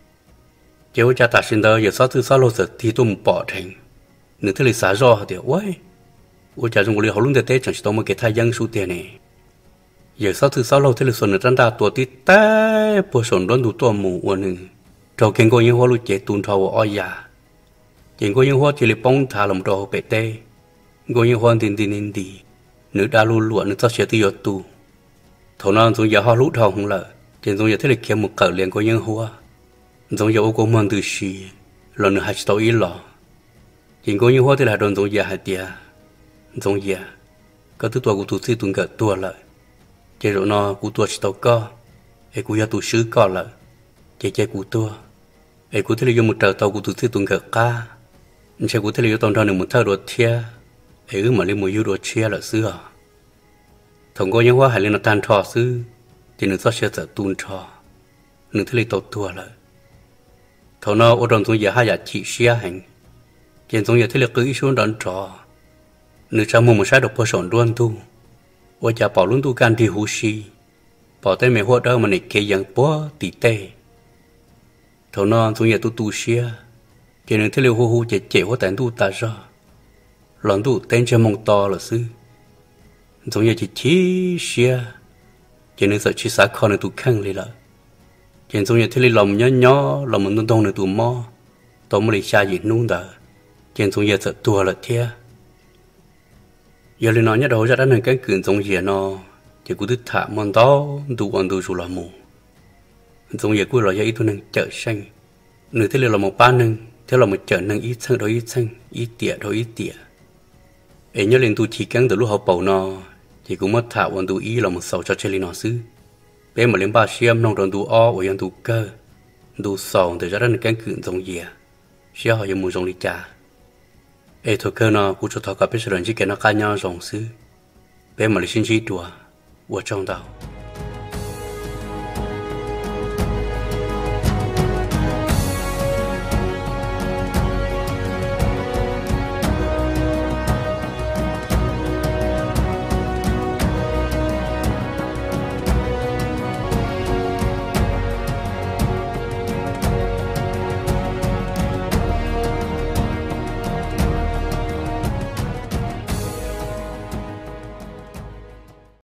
kéo cha ta xin đó giờ sao thứ sao lâu giờ thì tôi một bỏ thành, nửa thứ lấy xả rõ thì ôi, ôi cha trong cái họ luôn để tết chẳng chỉ tao một cái thay dân số tiền này, giờ sao thứ sao lâu thế là xuân nửa trăn ta tua tí té, bữa xuân đón đủ tua mù uốn nửa, trâu khen gói những hoa lúc chế tuôn trâu ở nhà. Chuyện có những hoa chỉ là bông thả lòng đồ bể tê, có những hoa tin tin tin đi, nữ đa lu lụa nữ tao sẽ tiêu tu, thầu nào giống như hoa lút thầu không lợ, chuyện giống như thế là kiếm một cỡ liền có những hoa, giống như ô cô mang từ xì, lần nữa hai tao ý lọ, chuyện có những hoa thì là đòn giống như hai tia, giống như, có thứ tua của tụi si tụi cỡ tua lợ, chuyện rồi nó của tua tao co, ấy của gia tụi sứ co lợ, chuyện chuyện của tua, ấy của thế là dùng một trâu tàu của tụi si tụi cỡ ca. Chỉ có thể là tông ra được một thao đồ thia, ấy mà lên một yêu đồ chia là xưa. Thằng cô những hoa hải lên nó tan trò xưa, thì nó sẽ sẽ tuôn trò, nó thấy là tốt tua lại. Thằng nó ở trong trong nhà hai nhà chị xia hành, trên trong nhà thấy là cứ ý xuống đón trò, nó trong một một sai độc bớt sồn đoan tu, ở nhà bảo luôn tu can thì hú xì, bảo tay mẹ hoa đó mà này kê yang bó tỉ tê. Thằng nó trong nhà tu tu xia. Cho nên thế là hô hô chạy chạy hoa tán tu ta ra lần tu tên cho mong to là sư giống như chỉ chí xia cho nên sợ chỉ xả khó này tu khăn lại là cho nên giống như thế là lòng nhỏ nhỏ lòng mình đông này tu mò tôi mới xa gì nung đờ cho nên giống như sợ tua là thế giờ lên nói nhớ đầu ra đã nên cái cường giống như nó chỉ cứ thích thả món đó tu ăn tu chủ là mù giống như cứ là do ít tu nên chợ xanh nửa thế là một ba nâng thế là một chợ nâng ít xăng đó ít xăng ít tiệt đó ít tiệt ấy nhớ lên tu chỉ căng từ lúc họ bầu nó thì cũng mất thảวันดูý là một sầu cho chơi nó xứ bé mà lên ba xiêm nông đồn đủ o ở yên đủ cơ đủ sầu từ ra đến cánh cự giống gì à xia họ dùng mùi giống đi cha ê thôi cơ nó cũng cho thọ cả biết sự chỉ cái nó cá nhau giống xứ bé mà lấy xin chi đùa ở trong đầu